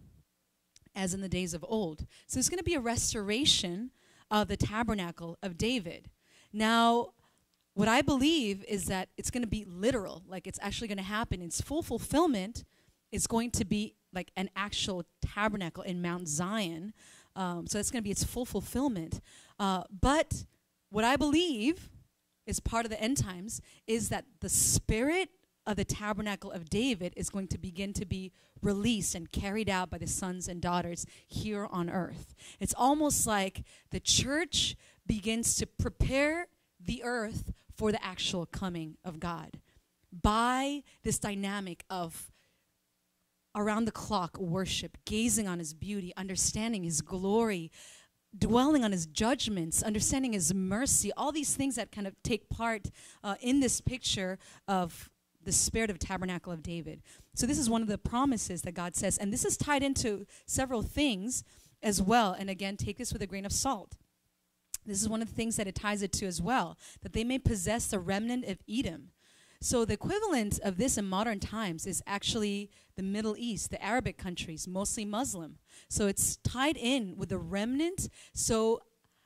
as in the days of old. So there's going to be a restoration of the tabernacle of David. Now, what I believe is that it's going to be literal, like it's actually going to happen. Its full fulfillment is going to be like an actual tabernacle in Mount Zion. Um, so that's going to be its full fulfillment. Uh, but what I believe is part of the end times is that the spirit of the tabernacle of David is going to begin to be released and carried out by the sons and daughters here on earth. It's almost like the church begins to prepare the earth for the actual coming of God by this dynamic of around the clock worship, gazing on his beauty, understanding his glory, dwelling on his judgments, understanding his mercy, all these things that kind of take part uh, in this picture of the spirit of tabernacle of David. So this is one of the promises that God says, and this is tied into several things as well. And again, take this with a grain of salt. This is one of the things that it ties it to as well, that they may possess the remnant of Edom. So the equivalent of this in modern times is actually the Middle East, the Arabic countries, mostly Muslim. So it's tied in with the remnant. So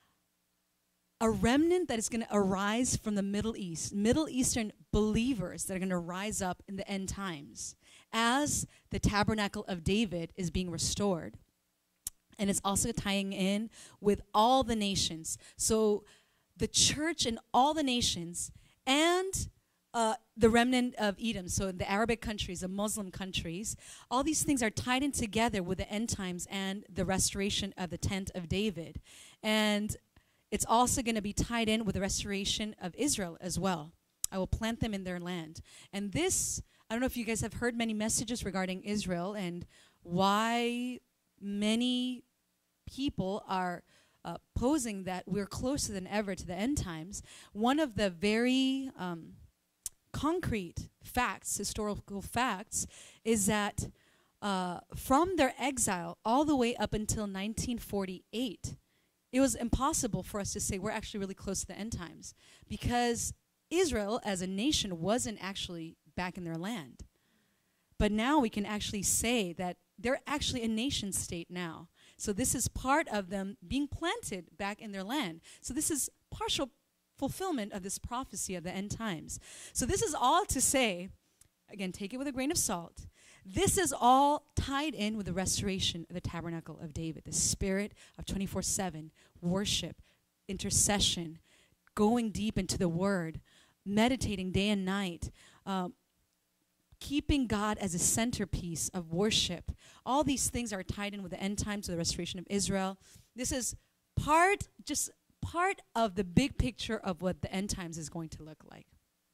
a remnant that is going to arise from the Middle East, Middle Eastern believers that are going to rise up in the end times as the tabernacle of David is being restored. And it's also tying in with all the nations. So the church in all the nations and Uh, the remnant of Edom, so the Arabic countries, the Muslim countries, all these things are tied in together with the end times and the restoration of the tent of David. And it's also going to be tied in with the restoration of Israel as well. I will plant them in their land. And this, I don't know if you guys have heard many messages regarding Israel and why many people are uh, posing that we're closer than ever to the end times. One of the very Um, concrete facts, historical facts, is that uh, from their exile all the way up until nineteen forty-eight, it was impossible for us to say we're actually really close to the end times because Israel as a nation wasn't actually back in their land. But now we can actually say that they're actually a nation state now. So this is part of them being planted back in their land. So this is partial fulfillment of this prophecy of the end times. So this is all to say, again, take it with a grain of salt. This is all tied in with the restoration of the tabernacle of David, the spirit of twenty-four seven worship, intercession, going deep into the word, meditating day and night, um, keeping God as a centerpiece of worship. All these things are tied in with the end times, with the restoration of Israel. This is part, just part of the big picture of what the end times is going to look like.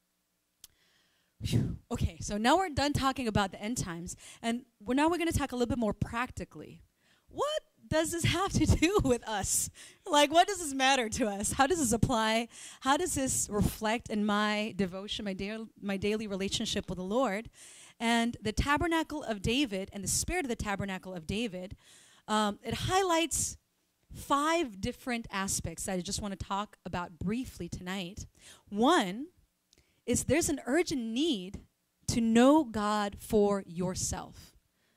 Whew. Okay, so now we're done talking about the end times, and we're now we're going to talk a little bit more practically. What does this have to do with us? Like, what does this matter to us? How does this apply? How does this reflect in my devotion, my, da- my daily relationship with the Lord? And the tabernacle of David and the spirit of the tabernacle of David, um, it highlights five different aspects that I just want to talk about briefly tonight. One is there's an urgent need to know God for yourself.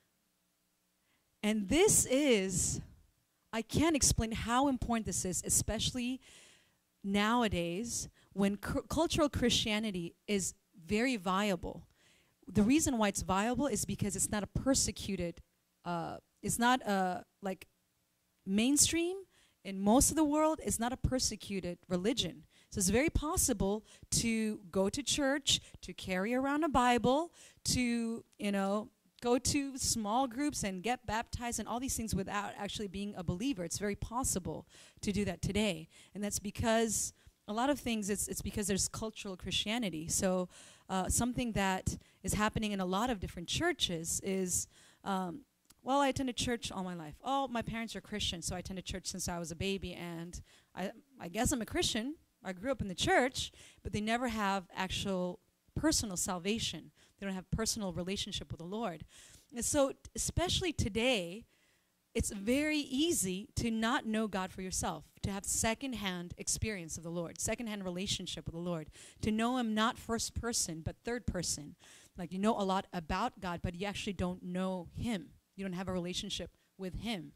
And this is, I can't explain how important this is, especially nowadays when cu- cultural Christianity is very viable. The reason why it's viable is because it's not a persecuted, uh, it's not a, like, mainstream in most of the world. It's not a persecuted religion. So it's very possible to go to church, to carry around a Bible, to, you know, go to small groups and get baptized and all these things without actually being a believer. It's very possible to do that today. And that's because a lot of things, it's, it's because there's cultural Christianity. So uh, something that is happening in a lot of different churches is, um, well, I attended church all my life. Oh, my parents are Christian, so I attended church since I was a baby, and I, I guess I'm a Christian. I grew up in the church, but they never have actual personal salvation. They don't have personal relationship with the Lord. And so, t- especially today, it's very easy to not know God for yourself, to have secondhand experience of the Lord, secondhand relationship with the Lord, to know Him not first person, but third person. Like, you know a lot about God, but you actually don't know Him. You don't have a relationship with Him.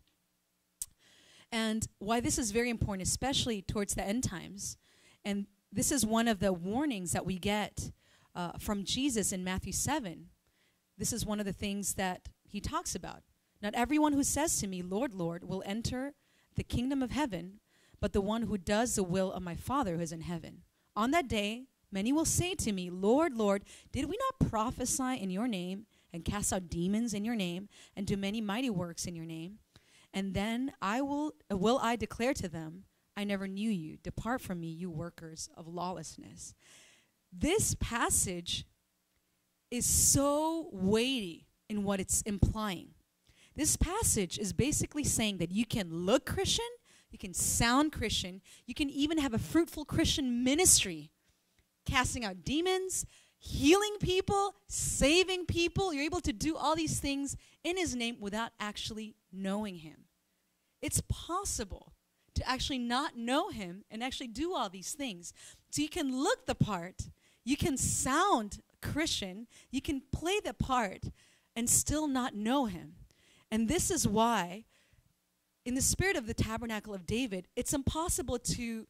And why this is very important, especially towards the end times, and this is one of the warnings that we get uh, from Jesus in Matthew seven. This is one of the things that He talks about. Not everyone who says to me, Lord, Lord, will enter the kingdom of heaven, but the one who does the will of my Father who is in heaven. On that day, many will say to me, Lord, Lord, did we not prophesy in your name and cast out demons in your name and do many mighty works in your name? And then I will, uh, will I declare to them, I never knew you. Depart from me, you workers of lawlessness. This passage is so weighty in what it's implying. This passage is basically saying that you can look Christian, you can sound Christian, you can even have a fruitful Christian ministry, casting out demons, healing people, saving people. You're able to do all these things in His name without actually knowing Him. It's possible to actually not know Him and actually do all these things. So you can look the part, you can sound Christian, you can play the part and still not know Him. And this is why, in the spirit of the Tabernacle of David, it's impossible to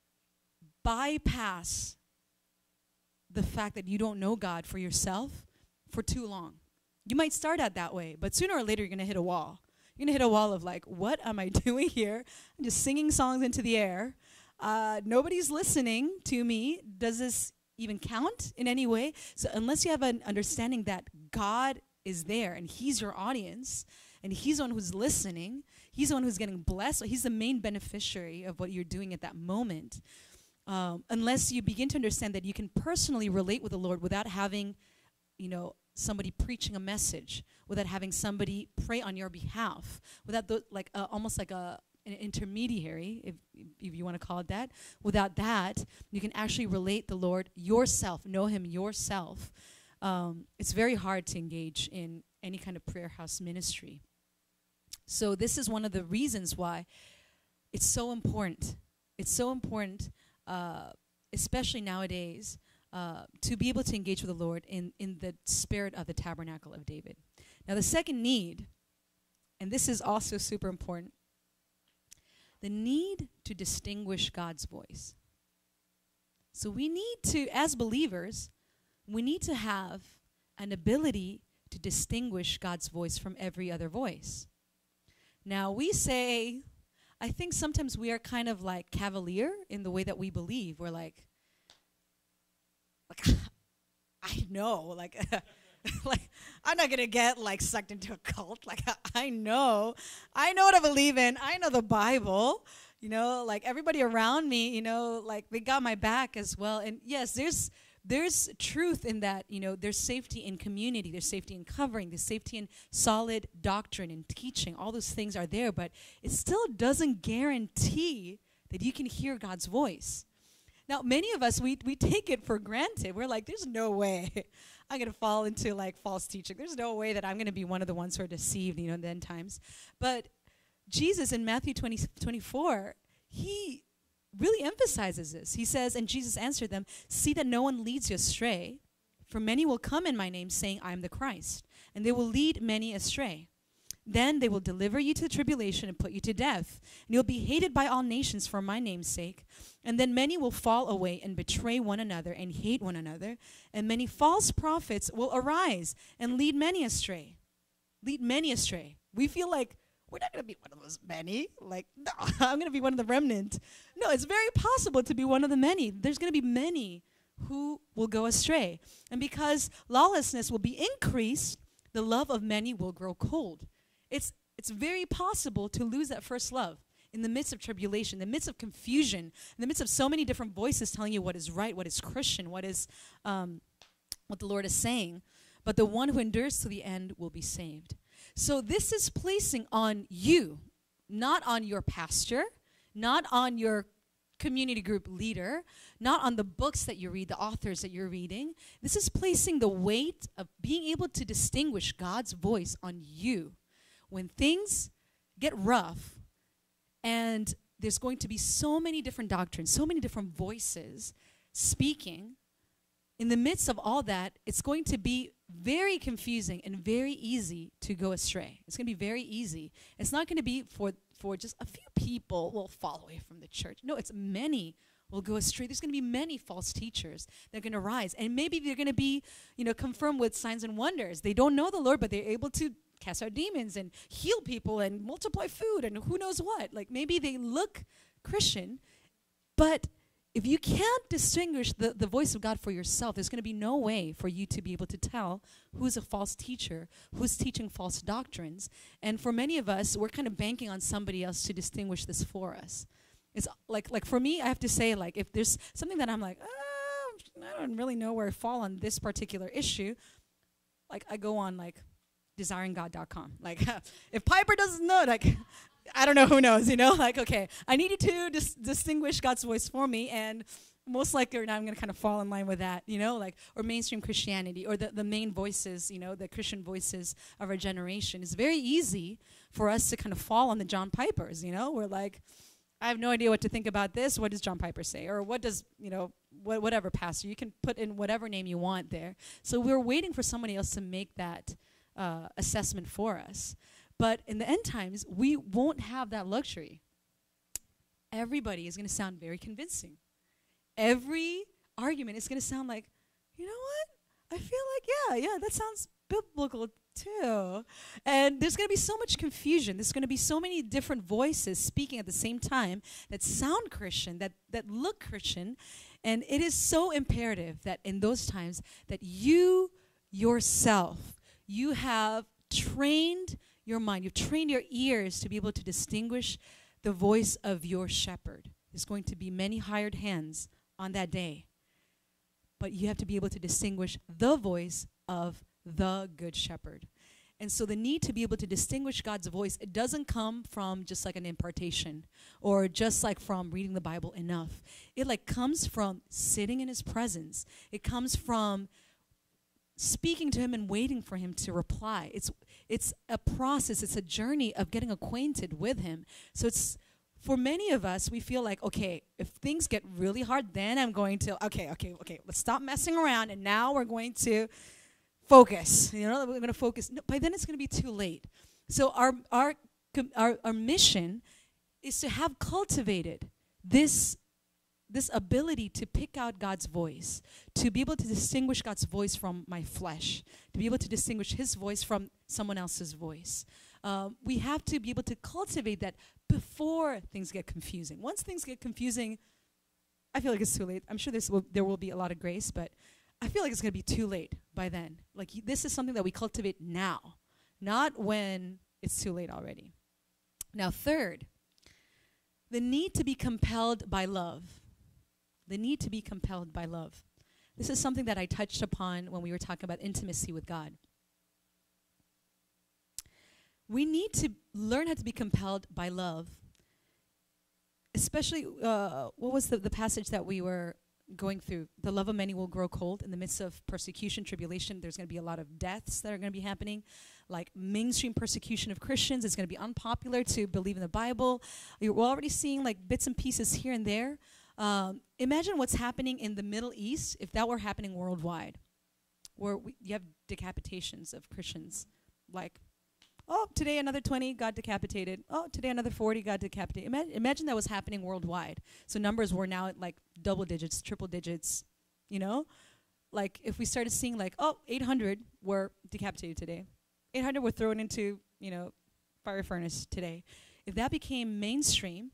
bypass the fact that you don't know God for yourself for too long. You might start out that way, but sooner or later you're going to hit a wall. You're going to hit a wall of like, what am I doing here? I'm just singing songs into the air. Uh, nobody's listening to me. Does this even count in any way? So unless you have an understanding that God is there and He's your audience and He's the one who's listening, He's the one who's getting blessed, so He's the main beneficiary of what you're doing at that moment. Um, unless you begin to understand that you can personally relate with the Lord without having, you know, somebody preaching a message, without having somebody pray on your behalf, without the, like uh, almost like a an intermediary, if if you want to call it that. Without that, you can actually relate the Lord yourself, know Him yourself. Um, it's very hard to engage in any kind of prayer house ministry. So this is one of the reasons why it's so important. It's so important. Uh, especially nowadays, uh, to be able to engage with the Lord in, in the spirit of the Tabernacle of David. Now, the second need, and this is also super important, the need to distinguish God's voice. So we need to, as believers, we need to have an ability to distinguish God's voice from every other voice. Now, we say, I think sometimes we are kind of like cavalier in the way that we believe. We're like, like I know, like, like I'm not gonna get like sucked into a cult. Like I know, I know what I believe in. I know the Bible. You know, like everybody around me, you know, like they got my back as well. And yes, there's there's truth in that. You know, there's safety in community. There's safety in covering. There's safety in solid doctrine and teaching. All those things are there, but it still doesn't guarantee that you can hear God's voice. Now, many of us, we we take it for granted. We're like, there's no way I'm going to fall into like false teaching. There's no way that I'm going to be one of the ones who are deceived, you know, in the end times. But Jesus in Matthew twenty, twenty-four, he really emphasizes this. He says, and Jesus answered them, see that no one leads you astray, for many will come in my name saying, I am the Christ, and they will lead many astray. Then they will deliver you to tribulation and put you to death, and you'll be hated by all nations for my name's sake. And then many will fall away and betray one another and hate one another, and many false prophets will arise and lead many astray. Lead many astray. We feel like we're not going to be one of those many. Like, no, I'm going to be one of the remnant. No, it's very possible to be one of the many. There's going to be many who will go astray. And because lawlessness will be increased, the love of many will grow cold. It's it's very possible to lose that first love in the midst of tribulation, in the midst of confusion, in the midst of so many different voices telling you what is right, what is Christian, what is um, what the Lord is saying. But the one who endures to the end will be saved. So this is placing on you, not on your pastor, not on your community group leader, not on the books that you read, the authors that you're reading. This is placing the weight of being able to distinguish God's voice on you. When things get rough and there's going to be so many different doctrines, so many different voices speaking, in the midst of all that, it's going to be very confusing and very easy to go astray. It's going to be very easy. It's not going to be for, for just a few people will fall away from the church. No, it's many will go astray. There's going to be many false teachers that are going to rise. And maybe they're going to be, you know, confirmed with signs and wonders. They don't know the Lord, but they're able to cast out demons and heal people and multiply food and who knows what. Like maybe they look Christian, but if you can't distinguish the, the voice of God for yourself, there's going to be no way for you to be able to tell who's a false teacher, who's teaching false doctrines. And for many of us, we're kind of banking on somebody else to distinguish this for us. It's like, like for me, I have to say, like, if there's something that I'm like, oh, I don't really know where I fall on this particular issue, like I go on like desiring god dot com. Like if Piper doesn't know, like I don't know who knows, you know, like, okay, I needed to dis- distinguish God's voice for me, and most likely or not, I'm going to kind of fall in line with that, you know, like, or mainstream Christianity, or the, the main voices, you know, the Christian voices of our generation. It's very easy for us to kind of fall on the John Pipers, you know, we're like, I have no idea what to think about this. What does John Piper say? Or what does, you know, wh- whatever pastor. You can put in whatever name you want there. So we're waiting for somebody else to make that uh, assessment for us. But in the end times, we won't have that luxury. Everybody is going to sound very convincing. Every argument is going to sound like, you know what? I feel like, yeah, yeah, that sounds biblical too. And there's going to be so much confusion. There's going to be so many different voices speaking at the same time that sound Christian, that, that look Christian. And it is so imperative that in those times that you yourself, you have trained your mind, you've trained your ears to be able to distinguish the voice of your shepherd. There's going to be many hired hands on that day, but you have to be able to distinguish the voice of the good shepherd. And so the need to be able to distinguish God's voice, it doesn't come from just like an impartation or just like from reading the Bible enough. It like comes from sitting in his presence. It comes from speaking to him and waiting for him to reply. It's it's a process, it's a journey of getting acquainted with him. So it's, for many of us, we feel like, okay, if things get really hard, then I'm going to, okay, okay, okay, let's stop messing around, and now we're going to focus. You know, we're going to focus. No, by then it's going to be too late. So our our our our mission is to have cultivated this this ability to pick out God's voice, to be able to distinguish God's voice from my flesh, to be able to distinguish his voice from someone else's voice. Um, we have to be able to cultivate that before things get confusing. Once things get confusing, I feel like it's too late. I'm sure this will, there will be a lot of grace, but I feel like it's going to be too late by then. Like y- this is something that we cultivate now, not when it's too late already. Now, third, the need to be compelled by love. The need to be compelled by love. This is something that I touched upon when we were talking about intimacy with God. We need to learn how to be compelled by love. Especially, uh, what was the, the passage that we were going through. The love of many will grow cold in the midst of persecution, tribulation. There's going to be a lot of deaths that are going to be happening. Like mainstream persecution of Christians. It's going to be unpopular to believe in the Bible. You're already seeing like bits and pieces here and there. Um, imagine what's happening in the Middle East if that were happening worldwide, where we, you have decapitations of Christians. Like, oh, today another twenty got decapitated. Oh, today another forty got decapitated. Ima- imagine that was happening worldwide. So numbers were now at like double digits, triple digits, you know? Like if we started seeing like, oh, eight hundred were decapitated today. eight hundred were thrown into, you know, fire furnace today. If that became mainstream,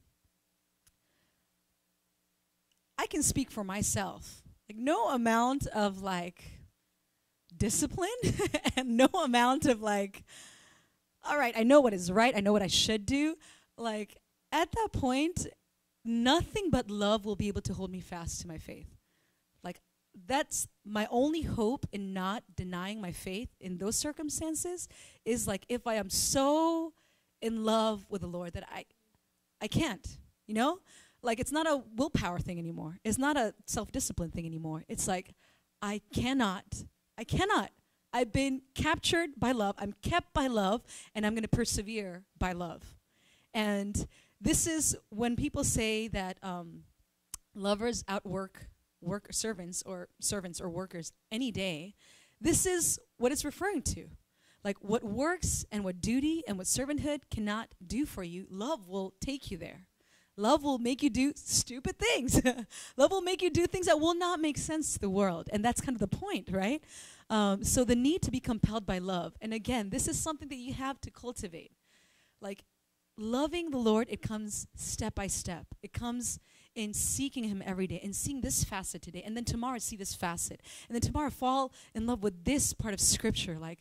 I can speak for myself. Like no amount of like discipline and no amount of like, all right, I know what is right. I know what I should do. Like at that point, nothing but love will be able to hold me fast to my faith. Like that's my only hope in not denying my faith in those circumstances is like if I am so in love with the Lord that I, I can't, you know? Like it's not a willpower thing anymore. It's not a self-discipline thing anymore. It's like I cannot, I cannot. I've been captured by love. I'm kept by love, and I'm going to persevere by love. And this is when people say that um, lovers outwork work servants or servants or workers any day. This is what it's referring to. Like what works and what duty and what servanthood cannot do for you, love will take you there. Love will make you do stupid things. Love will make you do things that will not make sense to the world. And that's kind of the point, right? Um, so the need to be compelled by love. And again, this is something that you have to cultivate. Like loving the Lord, it comes step by step. It comes in seeking him every day and seeing this facet today. And then tomorrow see this facet. And then tomorrow fall in love with this part of scripture. Like,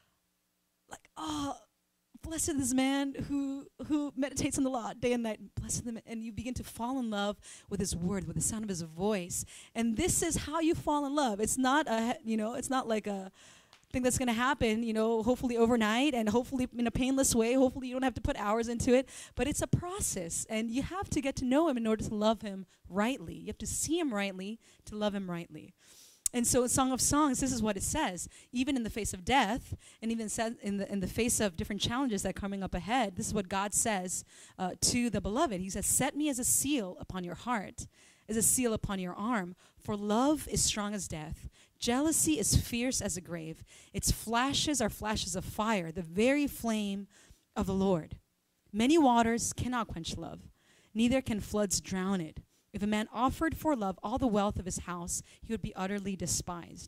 like oh, blessed is man who who meditates on the law day and night. Blessed them, and you begin to fall in love with his word, with the sound of his voice. And this is how you fall in love. It's not a you know, it's not like a thing that's going to happen, you know, hopefully overnight and hopefully in a painless way. Hopefully you don't have to put hours into it, but it's a process, and you have to get to know him in order to love him rightly. You have to see him rightly to love him rightly. And so in Song of Songs, this is what it says. Even in the face of death, and even in the in the face of different challenges that are coming up ahead, this is what God says uh, to the beloved. He says, set me as a seal upon your heart, as a seal upon your arm. For love is strong as death. Jealousy is fierce as a grave. Its flashes are flashes of fire, the very flame of the Lord. Many waters cannot quench love, neither can floods drown it. If a man offered for love all the wealth of his house, he would be utterly despised.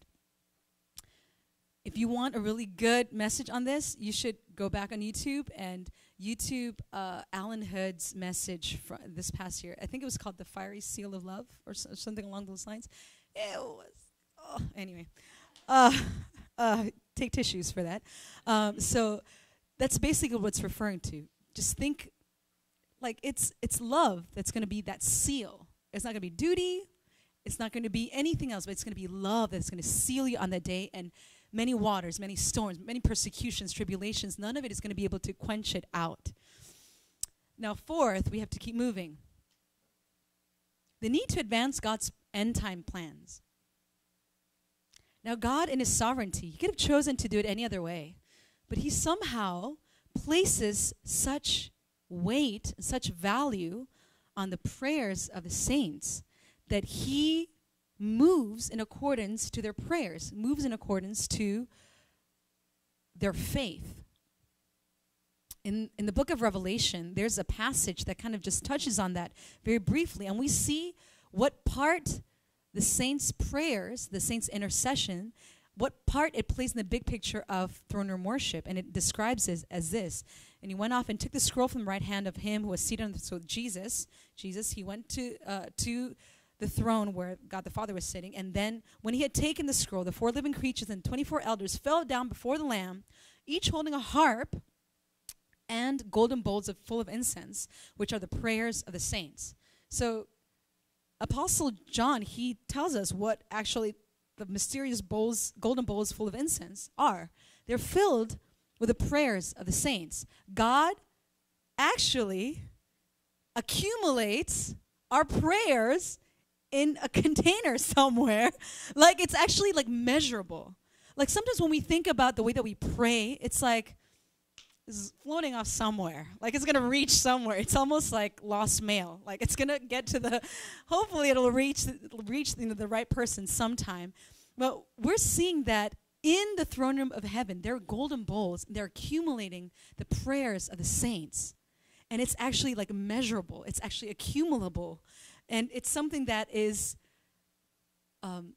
If you want a really good message on this, you should go back on YouTube and YouTube uh, Alan Hood's message fr- this past year. I think it was called The Fiery Seal of Love or so, something along those lines. It was, oh, anyway. Uh, uh, take tissues for that. Um, so that's basically what it's referring to. Just think like it's it's love that's going to be that seal. It's not going to be duty. It's not going to be anything else, but it's going to be love that's going to seal you on that day. And many waters, many storms, many persecutions, tribulations, none of it is going to be able to quench it out. Now, fourth, we have to keep moving. The need to advance God's end time plans. Now, God in his sovereignty, he could have chosen to do it any other way, but he somehow places such weight, such value on the prayers of the saints that he moves in accordance to their prayers, moves in accordance to their faith. In, in the book of Revelation, there's a passage that kind of just touches on that very briefly, and we see what part the saints' prayers, the saints' intercession, what part it plays in the big picture of throne room worship, and it describes it as this. And he went off and took the scroll from the right hand of him who was seated on the throne. So Jesus, Jesus, he went to uh, to the throne where God the Father was sitting. And then when he had taken the scroll, the four living creatures and twenty-four elders fell down before the Lamb, each holding a harp and golden bowls of, full of incense, which are the prayers of the saints. So Apostle John, he tells us what actually the mysterious bowls, golden bowls full of incense are. They're filled with the prayers of the saints. God actually accumulates our prayers in a container somewhere. Like, it's actually like measurable. Like, sometimes when we think about the way that we pray, it's like it's floating off somewhere. Like, it's going to reach somewhere. It's almost like lost mail. Like, it's going to get to the, hopefully it'll reach, it'll reach you know, the right person sometime. But we're seeing that in the throne room of heaven, there are golden bowls. They're accumulating the prayers of the saints. And it's actually like measurable. It's actually accumulable. And it's something that is, um,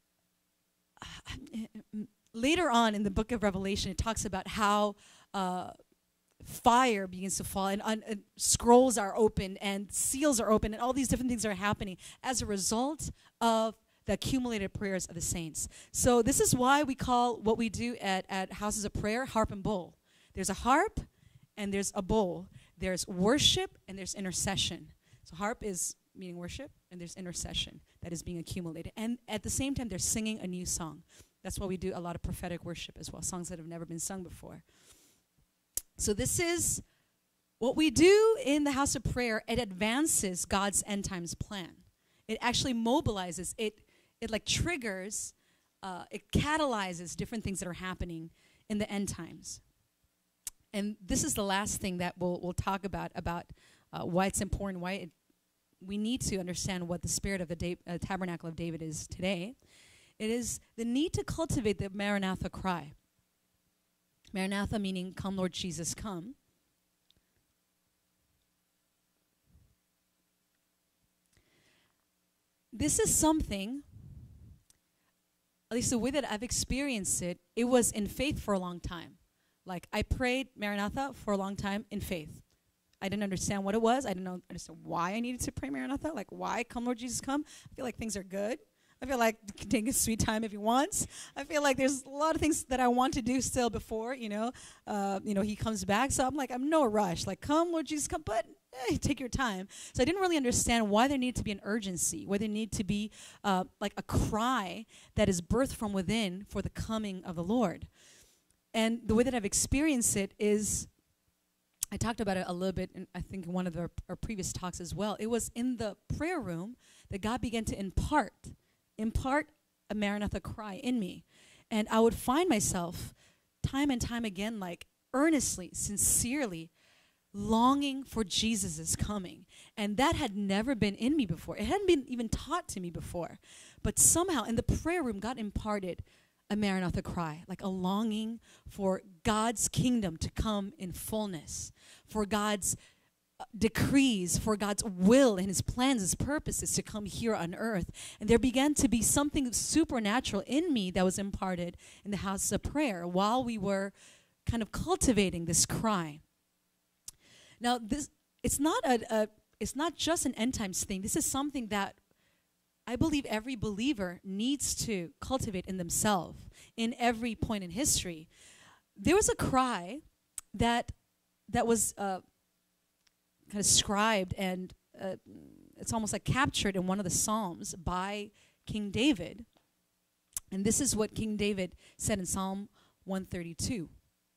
later on in the book of Revelation, it talks about how uh, fire begins to fall, and, and, and scrolls are opened, and seals are open, and all these different things are happening as a result of the accumulated prayers of the saints. So this is why we call what we do at, at houses of prayer harp and bowl. There's a harp, and there's a bowl. There's worship, and there's intercession. So harp is meaning worship, and there's intercession that is being accumulated. And at the same time, they're singing a new song. That's why we do a lot of prophetic worship as well, songs that have never been sung before. So this is what we do in the house of prayer. It advances God's end times plan. It actually mobilizes. It, it like triggers, uh, it catalyzes different things that are happening in the end times. And this is the last thing that we'll, we'll talk about, about uh, why it's important, why it, we need to understand what the spirit of the da- uh, tabernacle of David is today. It is the need to cultivate the Maranatha cry. Maranatha meaning, come Lord Jesus, come. This is something, at least the way that I've experienced it, it was in faith for a long time. Like, I prayed Maranatha for a long time in faith. I didn't understand what it was. I didn't know, understand why I needed to pray Maranatha. Like, why come Lord Jesus, come? I feel like things are good. I feel like he can take his sweet time if he wants. I feel like there's a lot of things that I want to do still before, you know, uh, you know, he comes back. So I'm like, I'm no rush. Like, come, Lord Jesus, come, but eh, take your time. So I didn't really understand why there needed to be an urgency, why there needed to be uh, like a cry that is birthed from within for the coming of the Lord. And the way that I've experienced it is, I talked about it a little bit, in, I think, in one of the, our previous talks as well. It was in the prayer room that God began to impart impart a Maranatha cry in me. And I would find myself time and time again, like earnestly, sincerely longing for Jesus' coming. And that had never been in me before. It hadn't been even taught to me before. But somehow in the prayer room, God imparted a Maranatha cry, like a longing for God's kingdom to come in fullness, for God's decrees, for God's will and his plans, his purposes to come here on earth. And there began to be something supernatural in me that was imparted in the house of prayer while we were kind of cultivating this cry. Now, this it's not a, a it's not just an end times thing. This is something that I believe every believer needs to cultivate in themselves in every point in history. There was a cry that that was uh, kind of scribed, and uh, it's almost like captured in one of the Psalms by King David. And this is what King David said in Psalm one thirty-two.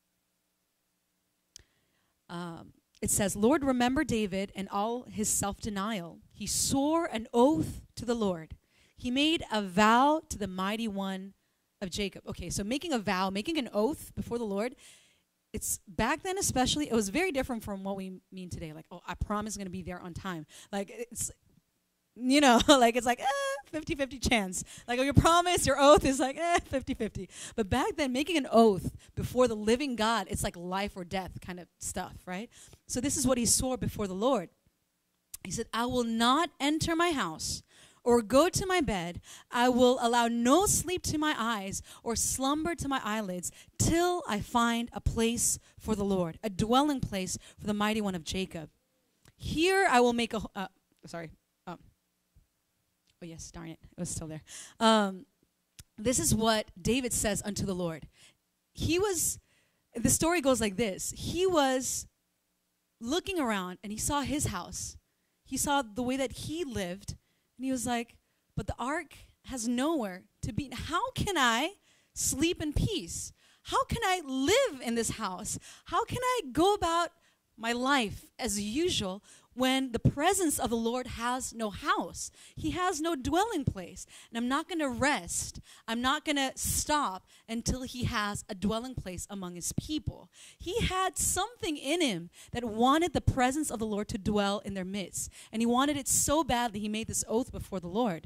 Um, it says, Lord, remember David and all his self-denial. He swore an oath to the Lord. He made a vow to the mighty one of Jacob. Okay, so making a vow, making an oath before the Lord, it's back then especially, it was very different from what we mean today. Like, oh, I promise I'm going to be there on time. Like, it's, you know, like it's like, eh, fifty-fifty chance. Like, oh, your promise, your oath is like, eh, fifty-fifty. But back then, making an oath before the living God, it's like life or death kind of stuff, right? So this is what he swore before the Lord. He said, I will not enter my house or go to my bed. I will allow no sleep to my eyes or slumber to my eyelids till I find a place for the Lord, a dwelling place for the mighty one of Jacob. Here I will make a, uh, sorry, um, oh yes, darn it, it was still there. Um, this is what David says unto the Lord. He was, the story goes like this. He was looking around and he saw his house. He saw the way that he lived. And he was like, but the ark has nowhere to be. How can I sleep in peace? How can I live in this house? How can I go about my life as usual when the presence of the Lord has no house. He has no dwelling place. And I'm not going to rest. I'm not going to stop until he has a dwelling place among his people. He had something in him that wanted the presence of the Lord to dwell in their midst. And he wanted it so badly, he made this oath before the Lord.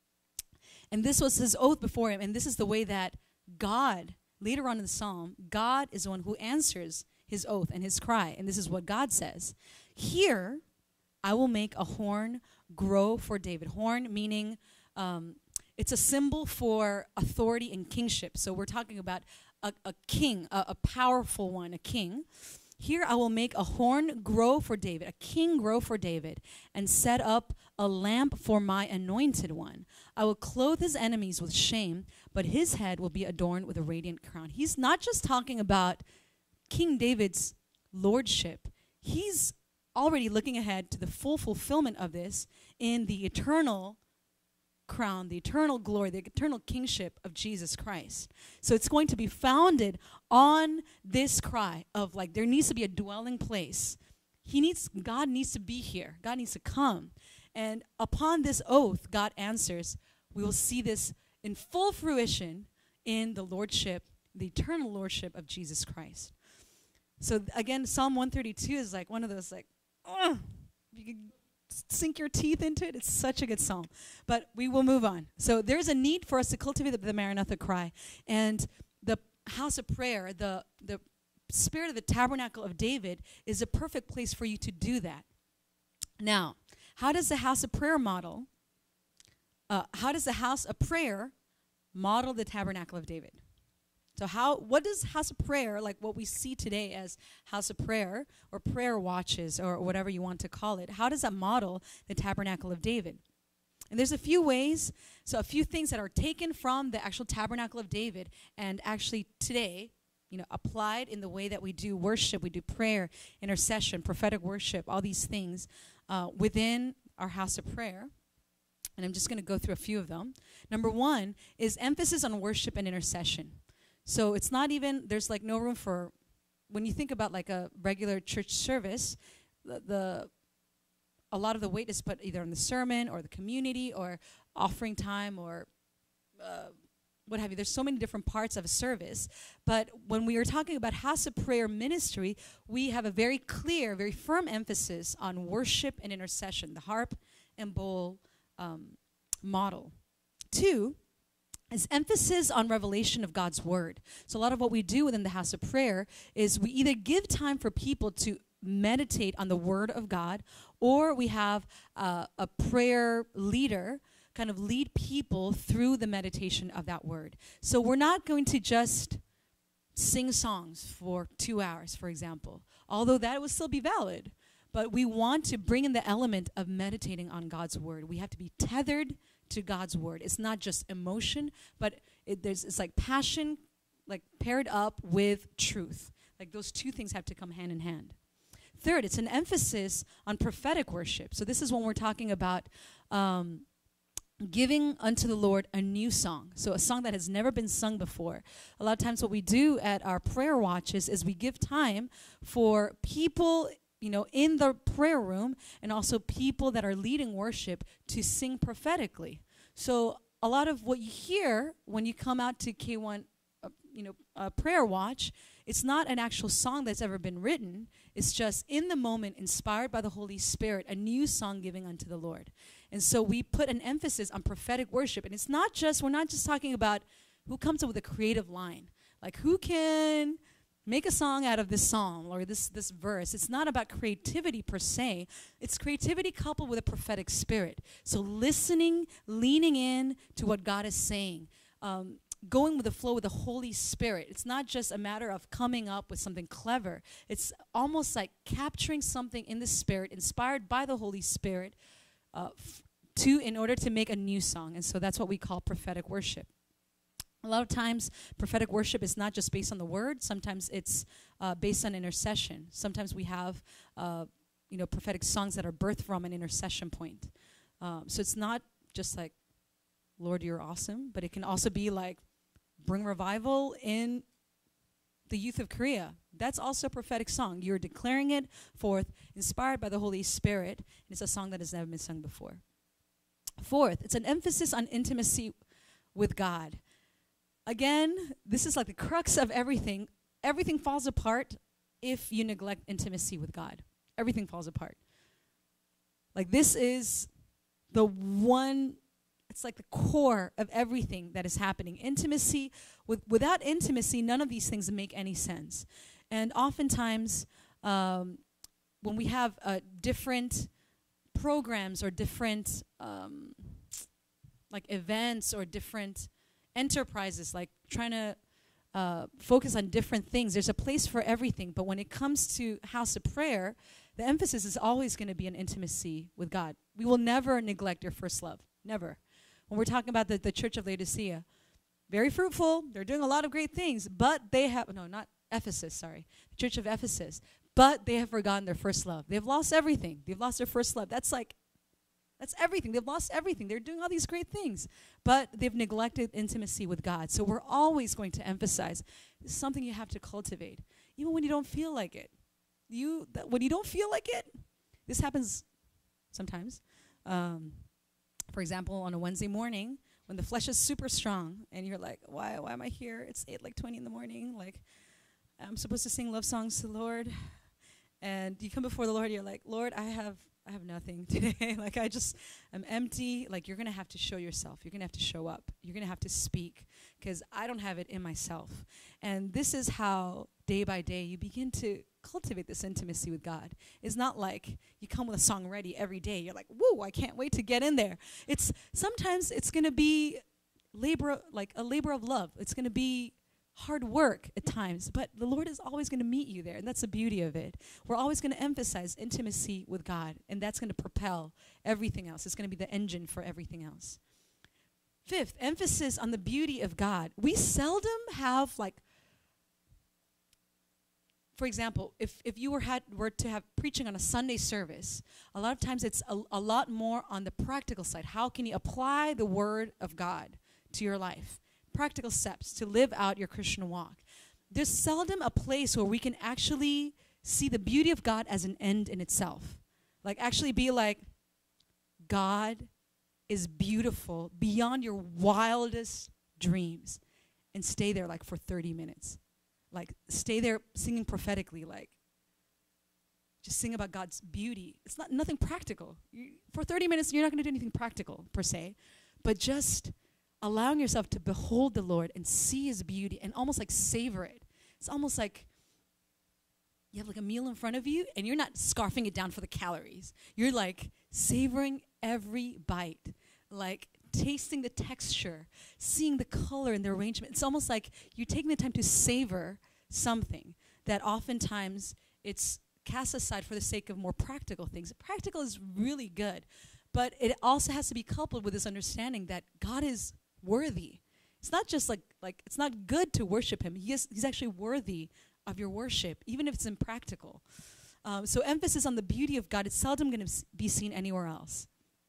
And this was his oath before him. And this is the way that God, later on in the psalm, God is the one who answers his oath and his cry. And this is what God says. Here, I will make a horn grow for David. Horn meaning um, it's a symbol for authority and kingship. So we're talking about a, a king, a, a powerful one, a king. Here I will make a horn grow for David, a king grow for David, and set up a lamp for my anointed one. I will clothe his enemies with shame, but his head will be adorned with a radiant crown. He's not just talking about King David's lordship. He's already looking ahead to the full fulfillment of this in the eternal crown, the eternal glory, the eternal kingship of Jesus Christ. So it's going to be founded on this cry of like there needs to be a dwelling place. He needs, God needs to be here. God needs to come. And upon this oath, God answers. We will see this in full fruition in the lordship, the eternal lordship of Jesus Christ. So th- again, Psalm one thirty-two is like one of those like, oh, you can sink your teeth into it. It's such a good psalm. But we will move on. So there's a need for us to cultivate the, the Maranatha cry. And the house of prayer, the, the spirit of the tabernacle of David is a perfect place for you to do that. Now, how does the house of prayer model, uh, how does the house of prayer model the tabernacle of David? So how, what does house of prayer, like what we see today as house of prayer or prayer watches or whatever you want to call it, how does that model the tabernacle of David? And there's a few ways, so a few things that are taken from the actual tabernacle of David and actually today, you know, applied in the way that we do worship, we do prayer, intercession, prophetic worship, all these things uh, within our house of prayer. And I'm just going to go through a few of them. Number one is emphasis on worship and intercession. So it's not even, there's like no room for, when you think about like a regular church service, the, the a lot of the weight is put either on the sermon or the community or offering time or uh, what have you. There's so many different parts of a service. But when we are talking about house of prayer ministry, we have a very clear, very firm emphasis on worship and intercession, the harp and bowl um, model. Two, is emphasis on revelation of God's word. So a lot of what we do within the house of prayer is we either give time for people to meditate on the word of God, or we have uh, a prayer leader kind of lead people through the meditation of that word. So we're not going to just sing songs for two hours, for example, although that would still be valid. But we want to bring in the element of meditating on God's word. We have to be tethered to God's word. It's not just emotion, but it, there's it's like passion, like paired up with truth. Like those two things have to come hand in hand. Third, it's an emphasis on prophetic worship. So this is when we're talking about um, giving unto the Lord a new song. So a song that has never been sung before. A lot of times what we do at our prayer watches is we give time for people, you know, in the prayer room and also people that are leading worship to sing prophetically. So a lot of what you hear when you come out to K one, uh, you know, uh, prayer watch, it's not an actual song that's ever been written. It's just in the moment, inspired by the Holy Spirit, a new song giving unto the Lord. And so we put an emphasis on prophetic worship. And it's not just, we're not just talking about who comes up with a creative line. Like who can make a song out of this psalm or this, this verse. It's not about creativity per se. It's creativity coupled with a prophetic spirit. So listening, leaning in to what God is saying, um, going with the flow with the Holy Spirit. It's not just a matter of coming up with something clever. It's almost like capturing something in the Spirit, inspired by the Holy Spirit, uh, f- to in order to make a new song. And so that's what we call prophetic worship. A lot of times, prophetic worship is not just based on the word. Sometimes it's uh, based on intercession. Sometimes we have, uh, you know, prophetic songs that are birthed from an intercession point. Um, so it's not just like, Lord, you're awesome, but it can also be like, bring revival in the youth of Korea. That's also a prophetic song. You're declaring it forth, inspired by the Holy Spirit. And it's a song that has never been sung before. Fourth, it's an emphasis on intimacy with God. Again, this is like the crux of everything. Everything falls apart if you neglect intimacy with God. Everything falls apart. Like this is the one, it's like the core of everything that is happening. Intimacy, with, without intimacy, none of these things make any sense. And oftentimes, um, when we have uh, different programs or different um, like events or different enterprises, like trying to uh, focus on different things, there's a place for everything. But when it comes to house of prayer, the emphasis is always going to be on intimacy with God. We will never neglect your first love. Never. When we're talking about the, the Church of Laodicea, very fruitful. They're doing a lot of great things, but they have, no, not Ephesus, sorry. The Church of Ephesus. But they have forgotten their first love. They've lost everything. They've lost their first love. That's like, that's everything. They've lost everything. They're doing all these great things, but they've neglected intimacy with God. So we're always going to emphasize this is something you have to cultivate, even when you don't feel like it. You th- when you don't feel like it, this happens sometimes. Um, for example, on a Wednesday morning, when the flesh is super strong, and you're like, "Why? Why am I here? It's eight, like twenty in the morning. Like, I'm supposed to sing love songs to the Lord." And you come before the Lord, you're like, "Lord, I have, I have nothing today. Like, I just, I'm empty. Like, you're gonna have to show yourself. You're gonna have to show up. You're gonna have to speak, because I don't have it in myself." And this is how day by day you begin to cultivate this intimacy with God. It's not like you come with a song ready every day. You're like, "Whoa, I can't wait to get in there." It's sometimes it's gonna be labor, like a labor of love. It's gonna be hard work at times, but the Lord is always going to meet you there, and that's the beauty of it. We're always going to emphasize intimacy with God, and that's going to propel everything else. It's going to be the engine for everything else. Fifth, emphasis on the beauty of God. We seldom have, like, for example, if, if you were, had, were to have preaching on a Sunday service, a lot of times it's a, a lot more on the practical side. How can you apply the Word of God to your life? Practical steps to live out your Christian walk. There's seldom a place where we can actually see the beauty of God as an end in itself. Like actually be like, God is beautiful beyond your wildest dreams, and stay there like for thirty minutes. Like stay there singing prophetically, like just sing about God's beauty. It's not nothing practical. You, for thirty minutes, you're not going to do anything practical per se, but just allowing yourself to behold the Lord and see His beauty and almost like savor it. It's almost like you have like a meal in front of you and you're not scarfing it down for the calories. You're like savoring every bite, like tasting the texture, seeing the color and the arrangement. It's almost like you're taking the time to savor something that oftentimes it's cast aside for the sake of more practical things. Practical is really good, but it also has to be coupled with this understanding that God is worthy. It's not just like, like it's not good to worship Him. He is, he's actually worthy of your worship, even if it's impractical. Um, so emphasis on the beauty of God, it's seldom going to be seen anywhere else.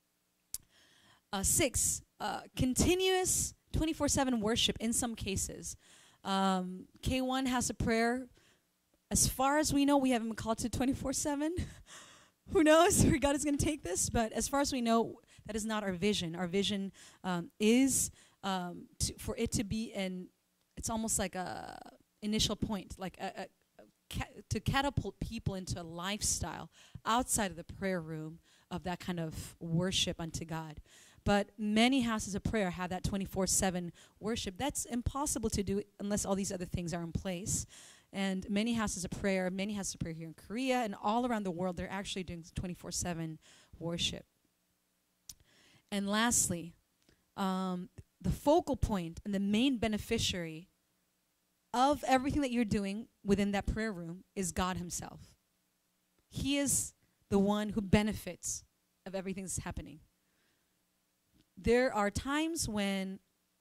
Uh, six, uh, continuous twenty-four seven worship in some cases. Um, K one House of Prayer, as far as we know, we haven't been called to twenty-four seven. Who knows where God is going to take this? But as far as we know, that is not our vision. Our vision um, is um, to, for it to be an, it's almost like a initial point, like a, a, a ca to catapult people into a lifestyle outside of the prayer room of that kind of worship unto God. But many houses of prayer have that twenty-four seven worship. That's impossible to do unless all these other things are in place. And many houses of prayer, many houses of prayer here in Korea and all around the world, they're actually doing twenty-four seven worship. And lastly, um, the focal point and the main beneficiary of everything that you're doing within that prayer room is God Himself. He is the one who benefits of everything that's happening. There are times when,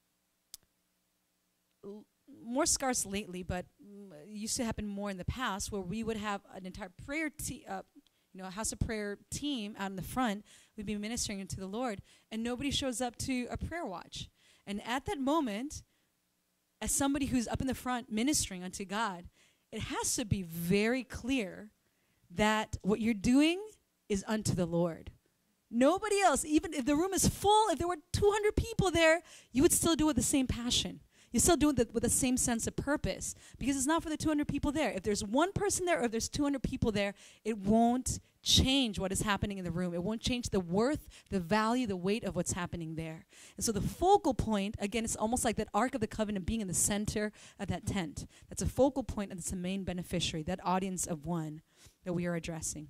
l more scarce lately, but mm, it used to happen more in the past, where we would have an entire prayer team, uh, you know, a house of prayer team out in the front. We'd be ministering to the Lord, and nobody shows up to a prayer watch. And at that moment, as somebody who's up in the front ministering unto God, it has to be very clear that what you're doing is unto the Lord. Nobody else, even if the room is full, if there were two hundred people there, you would still do it with the same passion. You still do it with the same sense of purpose, because it's not for the two hundred people there. If there's one person there or if there's two hundred people there, it won't change what is happening in the room. It won't change the worth, the value, the weight of what's happening there. And so the focal point, again, it's almost like that Ark of the Covenant being in the center of that tent. That's a focal point, and it's the main beneficiary, that audience of one that we are addressing.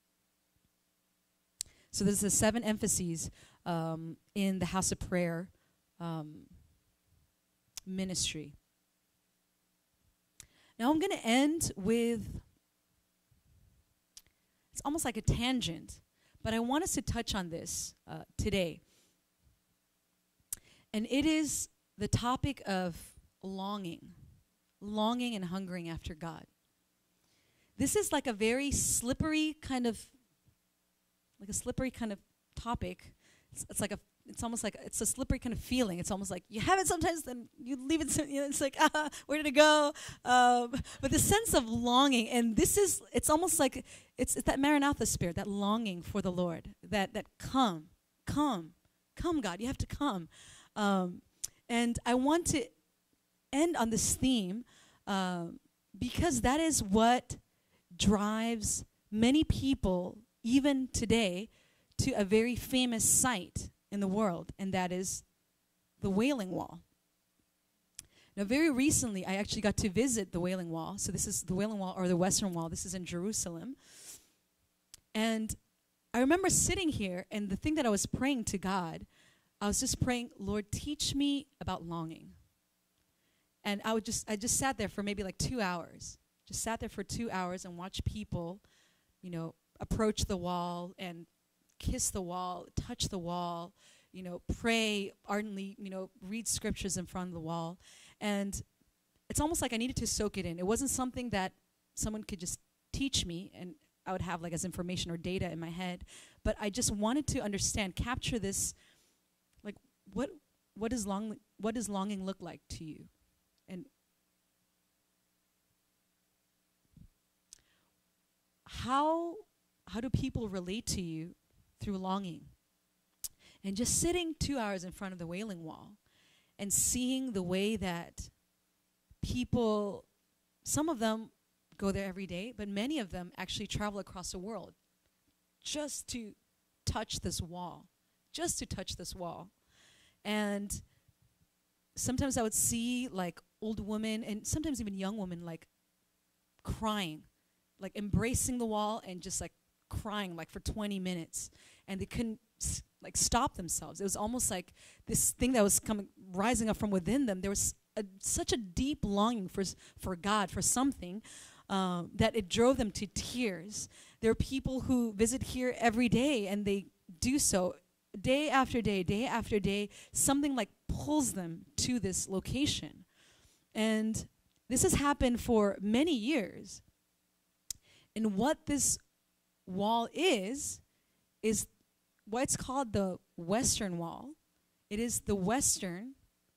So there's the seven emphases um, in the House of Prayer um, ministry. Now I'm going to end with, it's almost like a tangent, but I want us to touch on this uh, today. And it is the topic of longing, longing and hungering after God. This is like a very slippery kind of, like a slippery kind of topic. It's, it's like a, it's almost like, a, it's a slippery kind of feeling. It's almost like you have it sometimes, then you leave it, you know, it's like, ah, where did it go? Um, but the sense of longing, and this is, it's almost like, it's, it's that Maranatha spirit, that longing for the Lord, that, that come, come, come God, you have to come. Um, and I want to end on this theme um, because that is what drives many people, even today, to a very famous site in the world, and that is the Wailing Wall. Now, very recently, I actually got to visit the Wailing Wall. So this is the Wailing Wall, or the Western Wall. This is in Jerusalem. And I remember sitting here, and the thing that I was praying to God, I was just praying, Lord, teach me about longing. And I would just, I just sat there for maybe like two hours. Just sat there for two hours and watched people, you know, approach the wall and kiss the wall, touch the wall, you know, pray ardently, you know, read scriptures in front of the wall. And it's almost like I needed to soak it in. It wasn't something that someone could just teach me and I would have like as information or data in my head. But I just wanted to understand, capture this, like what what is long what does longing look like to you? And how how do people relate to you through longing? And just sitting two hours in front of the Wailing Wall and seeing the way that people, some of them go there every day, but many of them actually travel across the world just to touch this wall, just to touch this wall. And sometimes I would see like old women and sometimes even young women like crying, like embracing the wall and just like crying like for twenty minutes, and they couldn't s- like stop themselves. It was almost like this thing that was coming, rising up from within them. There was a, such a deep longing for s- for God, for something, um, that it drove them to tears. There are people who visit here every day, and they do so day after day, day after day. Something like pulls them to this location, and this has happened for many years. And what this wall is, is what's called the Western Wall. It is the western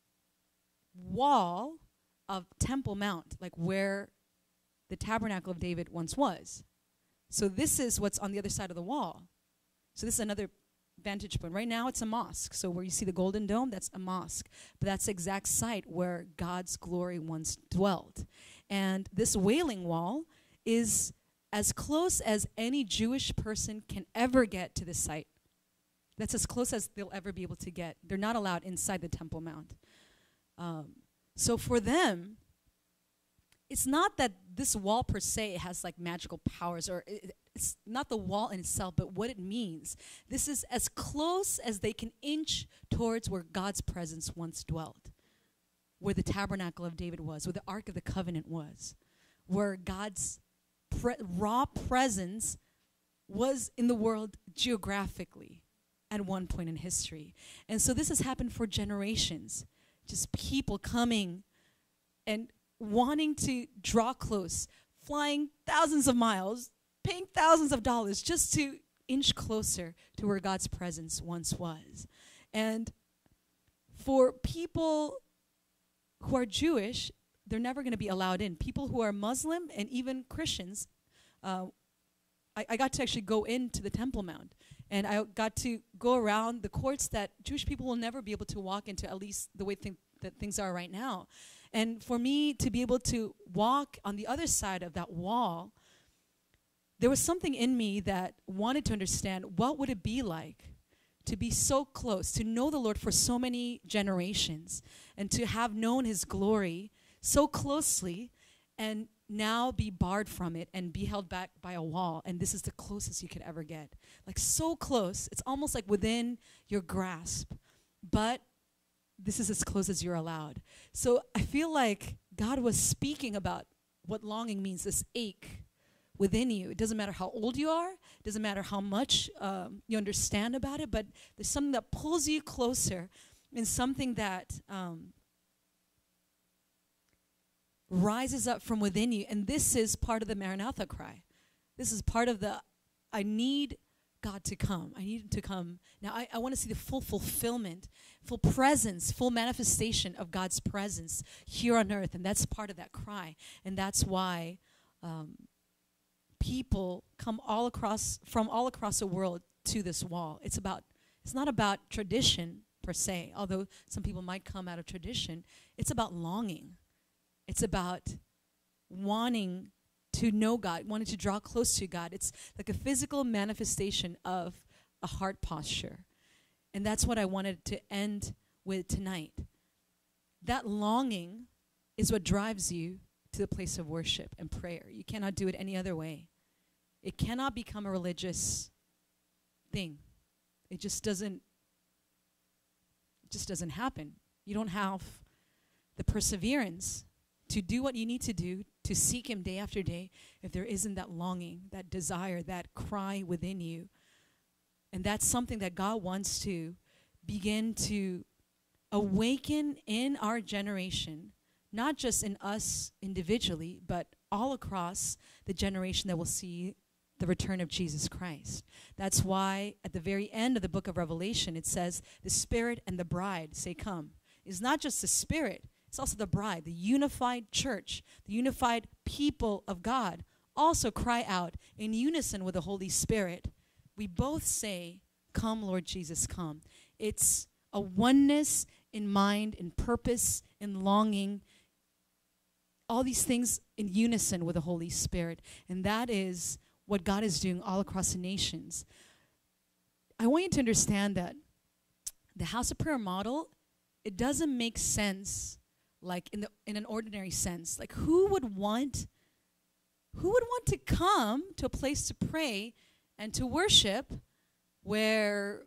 wall of Temple Mount, like where the Tabernacle of David once was. So this is what's on the other side of the wall. So this is another vantage point. Right now it's a mosque. So where you see the golden dome, that's a mosque. But that's the exact site where God's glory once dwelt. And this Wailing Wall is as close as any Jewish person can ever get to this site. That's as close as they'll ever be able to get. They're not allowed inside the Temple Mount. Um, so for them, it's not that this wall per se has like magical powers, or it, it's not the wall in itself, but what it means. This is as close as they can inch towards where God's presence once dwelt, where the Tabernacle of David was, where the Ark of the Covenant was, where God's Pre- raw presence was in the world geographically at one point in history. And so this has happened for generations. Just people coming and wanting to draw close, flying thousands of miles, paying thousands of dollars just to inch closer to where God's presence once was. And for people who are Jewish, they're never going to be allowed in. People who are Muslim and even Christians, uh, I, I got to actually go into the Temple Mount. And I got to go around the courts that Jewish people will never be able to walk into, at least the way th- that things are right now. And for me to be able to walk on the other side of that wall, there was something in me that wanted to understand what would it be like to be so close, to know the Lord for so many generations, and to have known his glory so closely, and now be barred from it and be held back by a wall. And this is the closest you could ever get. Like so close. It's almost like within your grasp. But this is as close as you're allowed. So I feel like God was speaking about what longing means, this ache within you. It doesn't matter how old you are. It doesn't matter how much um, you understand about it. But there's something that pulls you closer, and something that um, rises up from within you. And this is part of the Maranatha cry. This is part of the, I need God to come. I need him to come. Now, I, I want to see the full fulfillment, full presence, full manifestation of God's presence here on earth. And that's part of that cry. And that's why um, people come all across, from all across the world to this wall. It's about, it's not about tradition per se, although some people might come out of tradition. It's about longing. It's about wanting to know God, wanting to draw close to God. It's like a physical manifestation of a heart posture. And that's what I wanted to end with tonight. That longing is what drives you to the place of worship and prayer. You cannot do it any other way. It cannot become a religious thing. It just doesn't, it just doesn't happen. You don't have the perseverance to do what you need to do to seek him day after day if there isn't that longing, that desire, that cry within you. And that's something that God wants to begin to awaken in our generation, not just in us individually, but all across the generation that will see the return of Jesus Christ. That's why at the very end of the book of Revelation, it says, the Spirit and the bride say, come. It's not just the Spirit. It's also the bride, the unified church, the unified people of God also cry out in unison with the Holy Spirit. We both say, come, Lord Jesus, come. It's a oneness in mind, in purpose, in longing, all these things in unison with the Holy Spirit. And that is what God is doing all across the nations. I want you to understand that the house of prayer model, it doesn't make sense like in the in an ordinary sense. Like who would want who would want to come to a place to pray and to worship where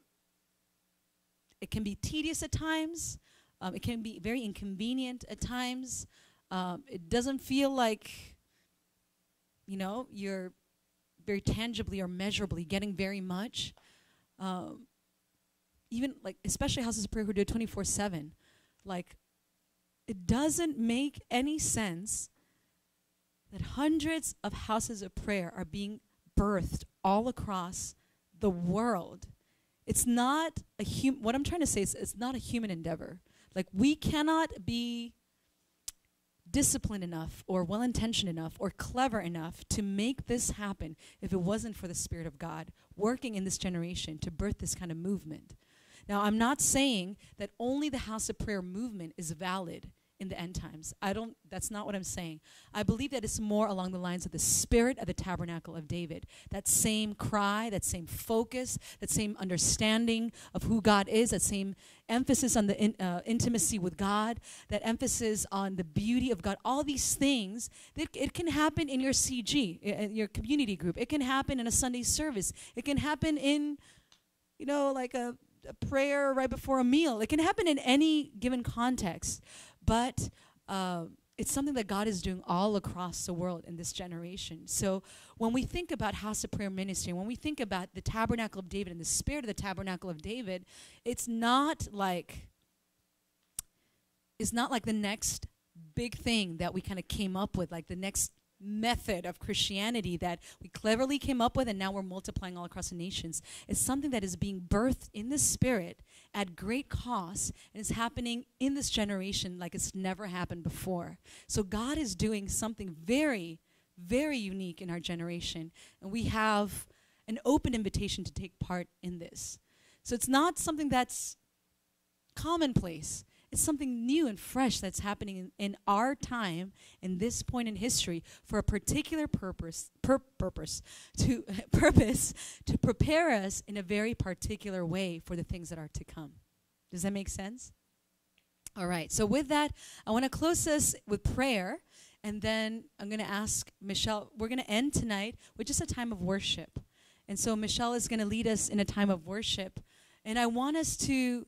it can be tedious at times, um, it can be very inconvenient at times, um, it doesn't feel like, you know, you're very tangibly or measurably getting very much. Um, even like, especially houses of prayer who do it twenty-four seven, like, it doesn't make any sense that hundreds of houses of prayer are being birthed all across the world. It's not a hum- what I'm trying to say is it's not a human endeavor. Like we cannot be disciplined enough or well-intentioned enough or clever enough to make this happen if it wasn't for the Spirit of God working in this generation to birth this kind of movement. Now, I'm not saying that only the house of prayer movement is valid in the end times. I don't, that's not what I'm saying. I believe that it's more along the lines of the spirit of the tabernacle of David. That same cry, that same focus, that same understanding of who God is, that same emphasis on the in, uh, intimacy with God, that emphasis on the beauty of God, all these things, it, it can happen in your C G, in your community group. It can happen in a Sunday service. It can happen in, you know, like a a prayer right before a meal. It can happen in any given context, but uh, it's something that God is doing all across the world in this generation. So when we think about house of prayer ministry, when we think about the tabernacle of David and the spirit of the tabernacle of David, it's not like it's not like the next big thing that we kind of came up with, like the next method of Christianity that we cleverly came up with and now we're multiplying all across the nations. It's something that is being birthed in the Spirit at great cost, and it's happening in this generation like it's never happened before. So God is doing something very, very unique in our generation, and we have an open invitation to take part in this. So it's not something that's commonplace. It's something new and fresh that's happening in, in our time, in this point in history, for a particular purpose, pur- purpose, to purpose to prepare us in a very particular way for the things that are to come. Does that make sense? All right. So with that, I want to close this with prayer, and then I'm going to ask Michelle. We're going to end tonight with just a time of worship, and so Michelle is going to lead us in a time of worship, and I want us to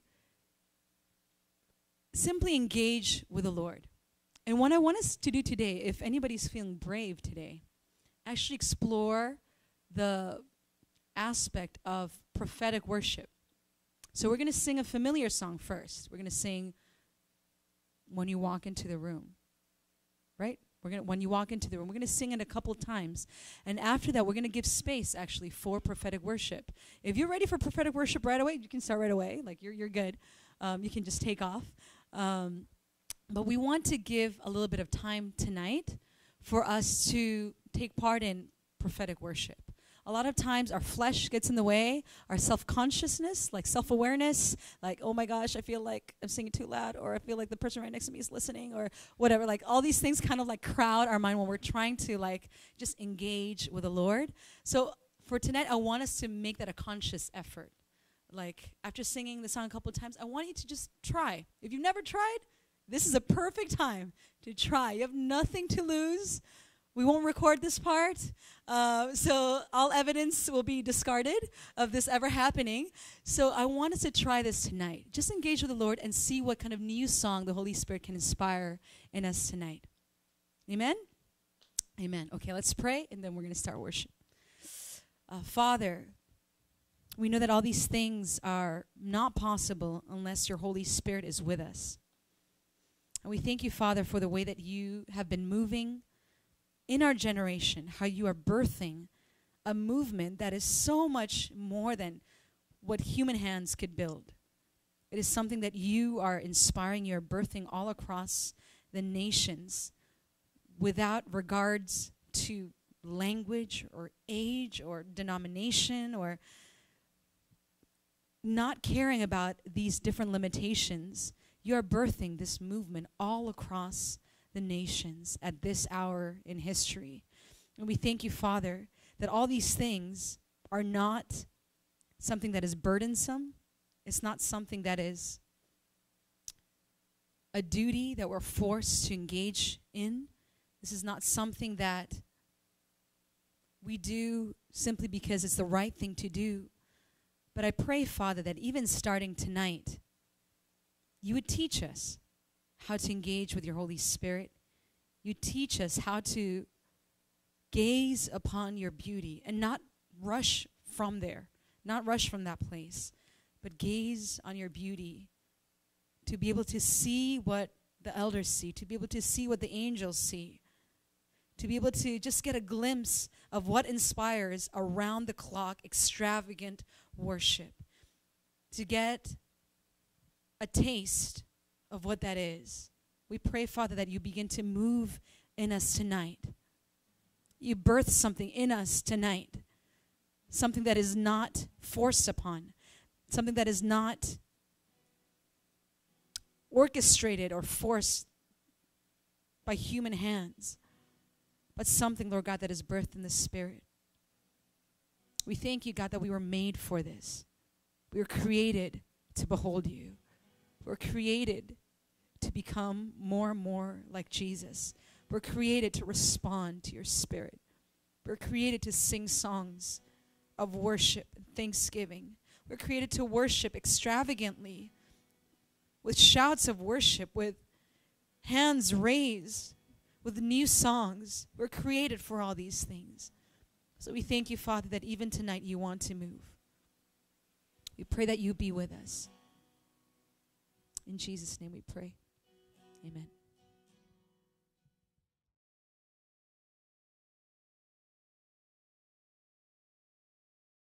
simply engage with the Lord. And what I want us to do today, if anybody's feeling brave today, actually explore the aspect of prophetic worship. So we're going to sing a familiar song first. We're going to sing When You Walk Into the Room. Right? We're going to when you walk into the room. We're going to sing it a couple times. And after that, we're going to give space actually for prophetic worship. If you're ready for prophetic worship right away, you can start right away. Like you're you're good. Um, you can just take off. Um, but we want to give a little bit of time tonight for us to take part in prophetic worship. A lot of times our flesh gets in the way, our self-consciousness, like self-awareness, like, oh my gosh, I feel like I'm singing too loud, or I feel like the person right next to me is listening, or whatever. Like all these things kind of like crowd our mind when we're trying to like just engage with the Lord. So for tonight, I want us to make that a conscious effort. Like after singing the song a couple of times, I want you to just try. If you've never tried, this is a perfect time to try. You have nothing to lose. We won't record this part, uh, so all evidence will be discarded of this ever happening. So I want us to try this tonight. Just engage with the Lord and see what kind of new song the Holy Spirit can inspire in us tonight. Amen? Amen. Okay, let's pray, and then we're going to start worship. Uh, Father, we know that all these things are not possible unless your Holy Spirit is with us. And we thank you, Father, for the way that you have been moving in our generation, how you are birthing a movement that is so much more than what human hands could build. It is something that you are inspiring, you're birthing all across the nations without regards to language or age or denomination, or not caring about these different limitations. You are birthing this movement all across the nations at this hour in history. And we thank you, Father, that all these things are not something that is burdensome. It's not something that is a duty that we're forced to engage in. This is not something that we do simply because it's the right thing to do. But I pray, Father, that even starting tonight, you would teach us how to engage with your Holy Spirit. You teach us how to gaze upon your beauty and not rush from there, not rush from that place, but gaze on your beauty, to be able to see what the elders see, to be able to see what the angels see, to be able to just get a glimpse of what inspires around-the-clock extravagant worship, to get a taste of what that is. We pray, Father, that you begin to move in us tonight. You birth something in us tonight, something that is not forced upon, something that is not orchestrated or forced by human hands, but something, Lord God, that is birthed in the Spirit. We thank you, God, that we were made for this. We were created to behold you. We're created to become more and more like Jesus. We're created to respond to your Spirit. We're created to sing songs of worship and thanksgiving. We're created to worship extravagantly, with shouts of worship, with hands raised, with new songs. We're created for all these things. So we thank you, Father, that even tonight you want to move. We pray that you be with us. In Jesus' name we pray. Amen.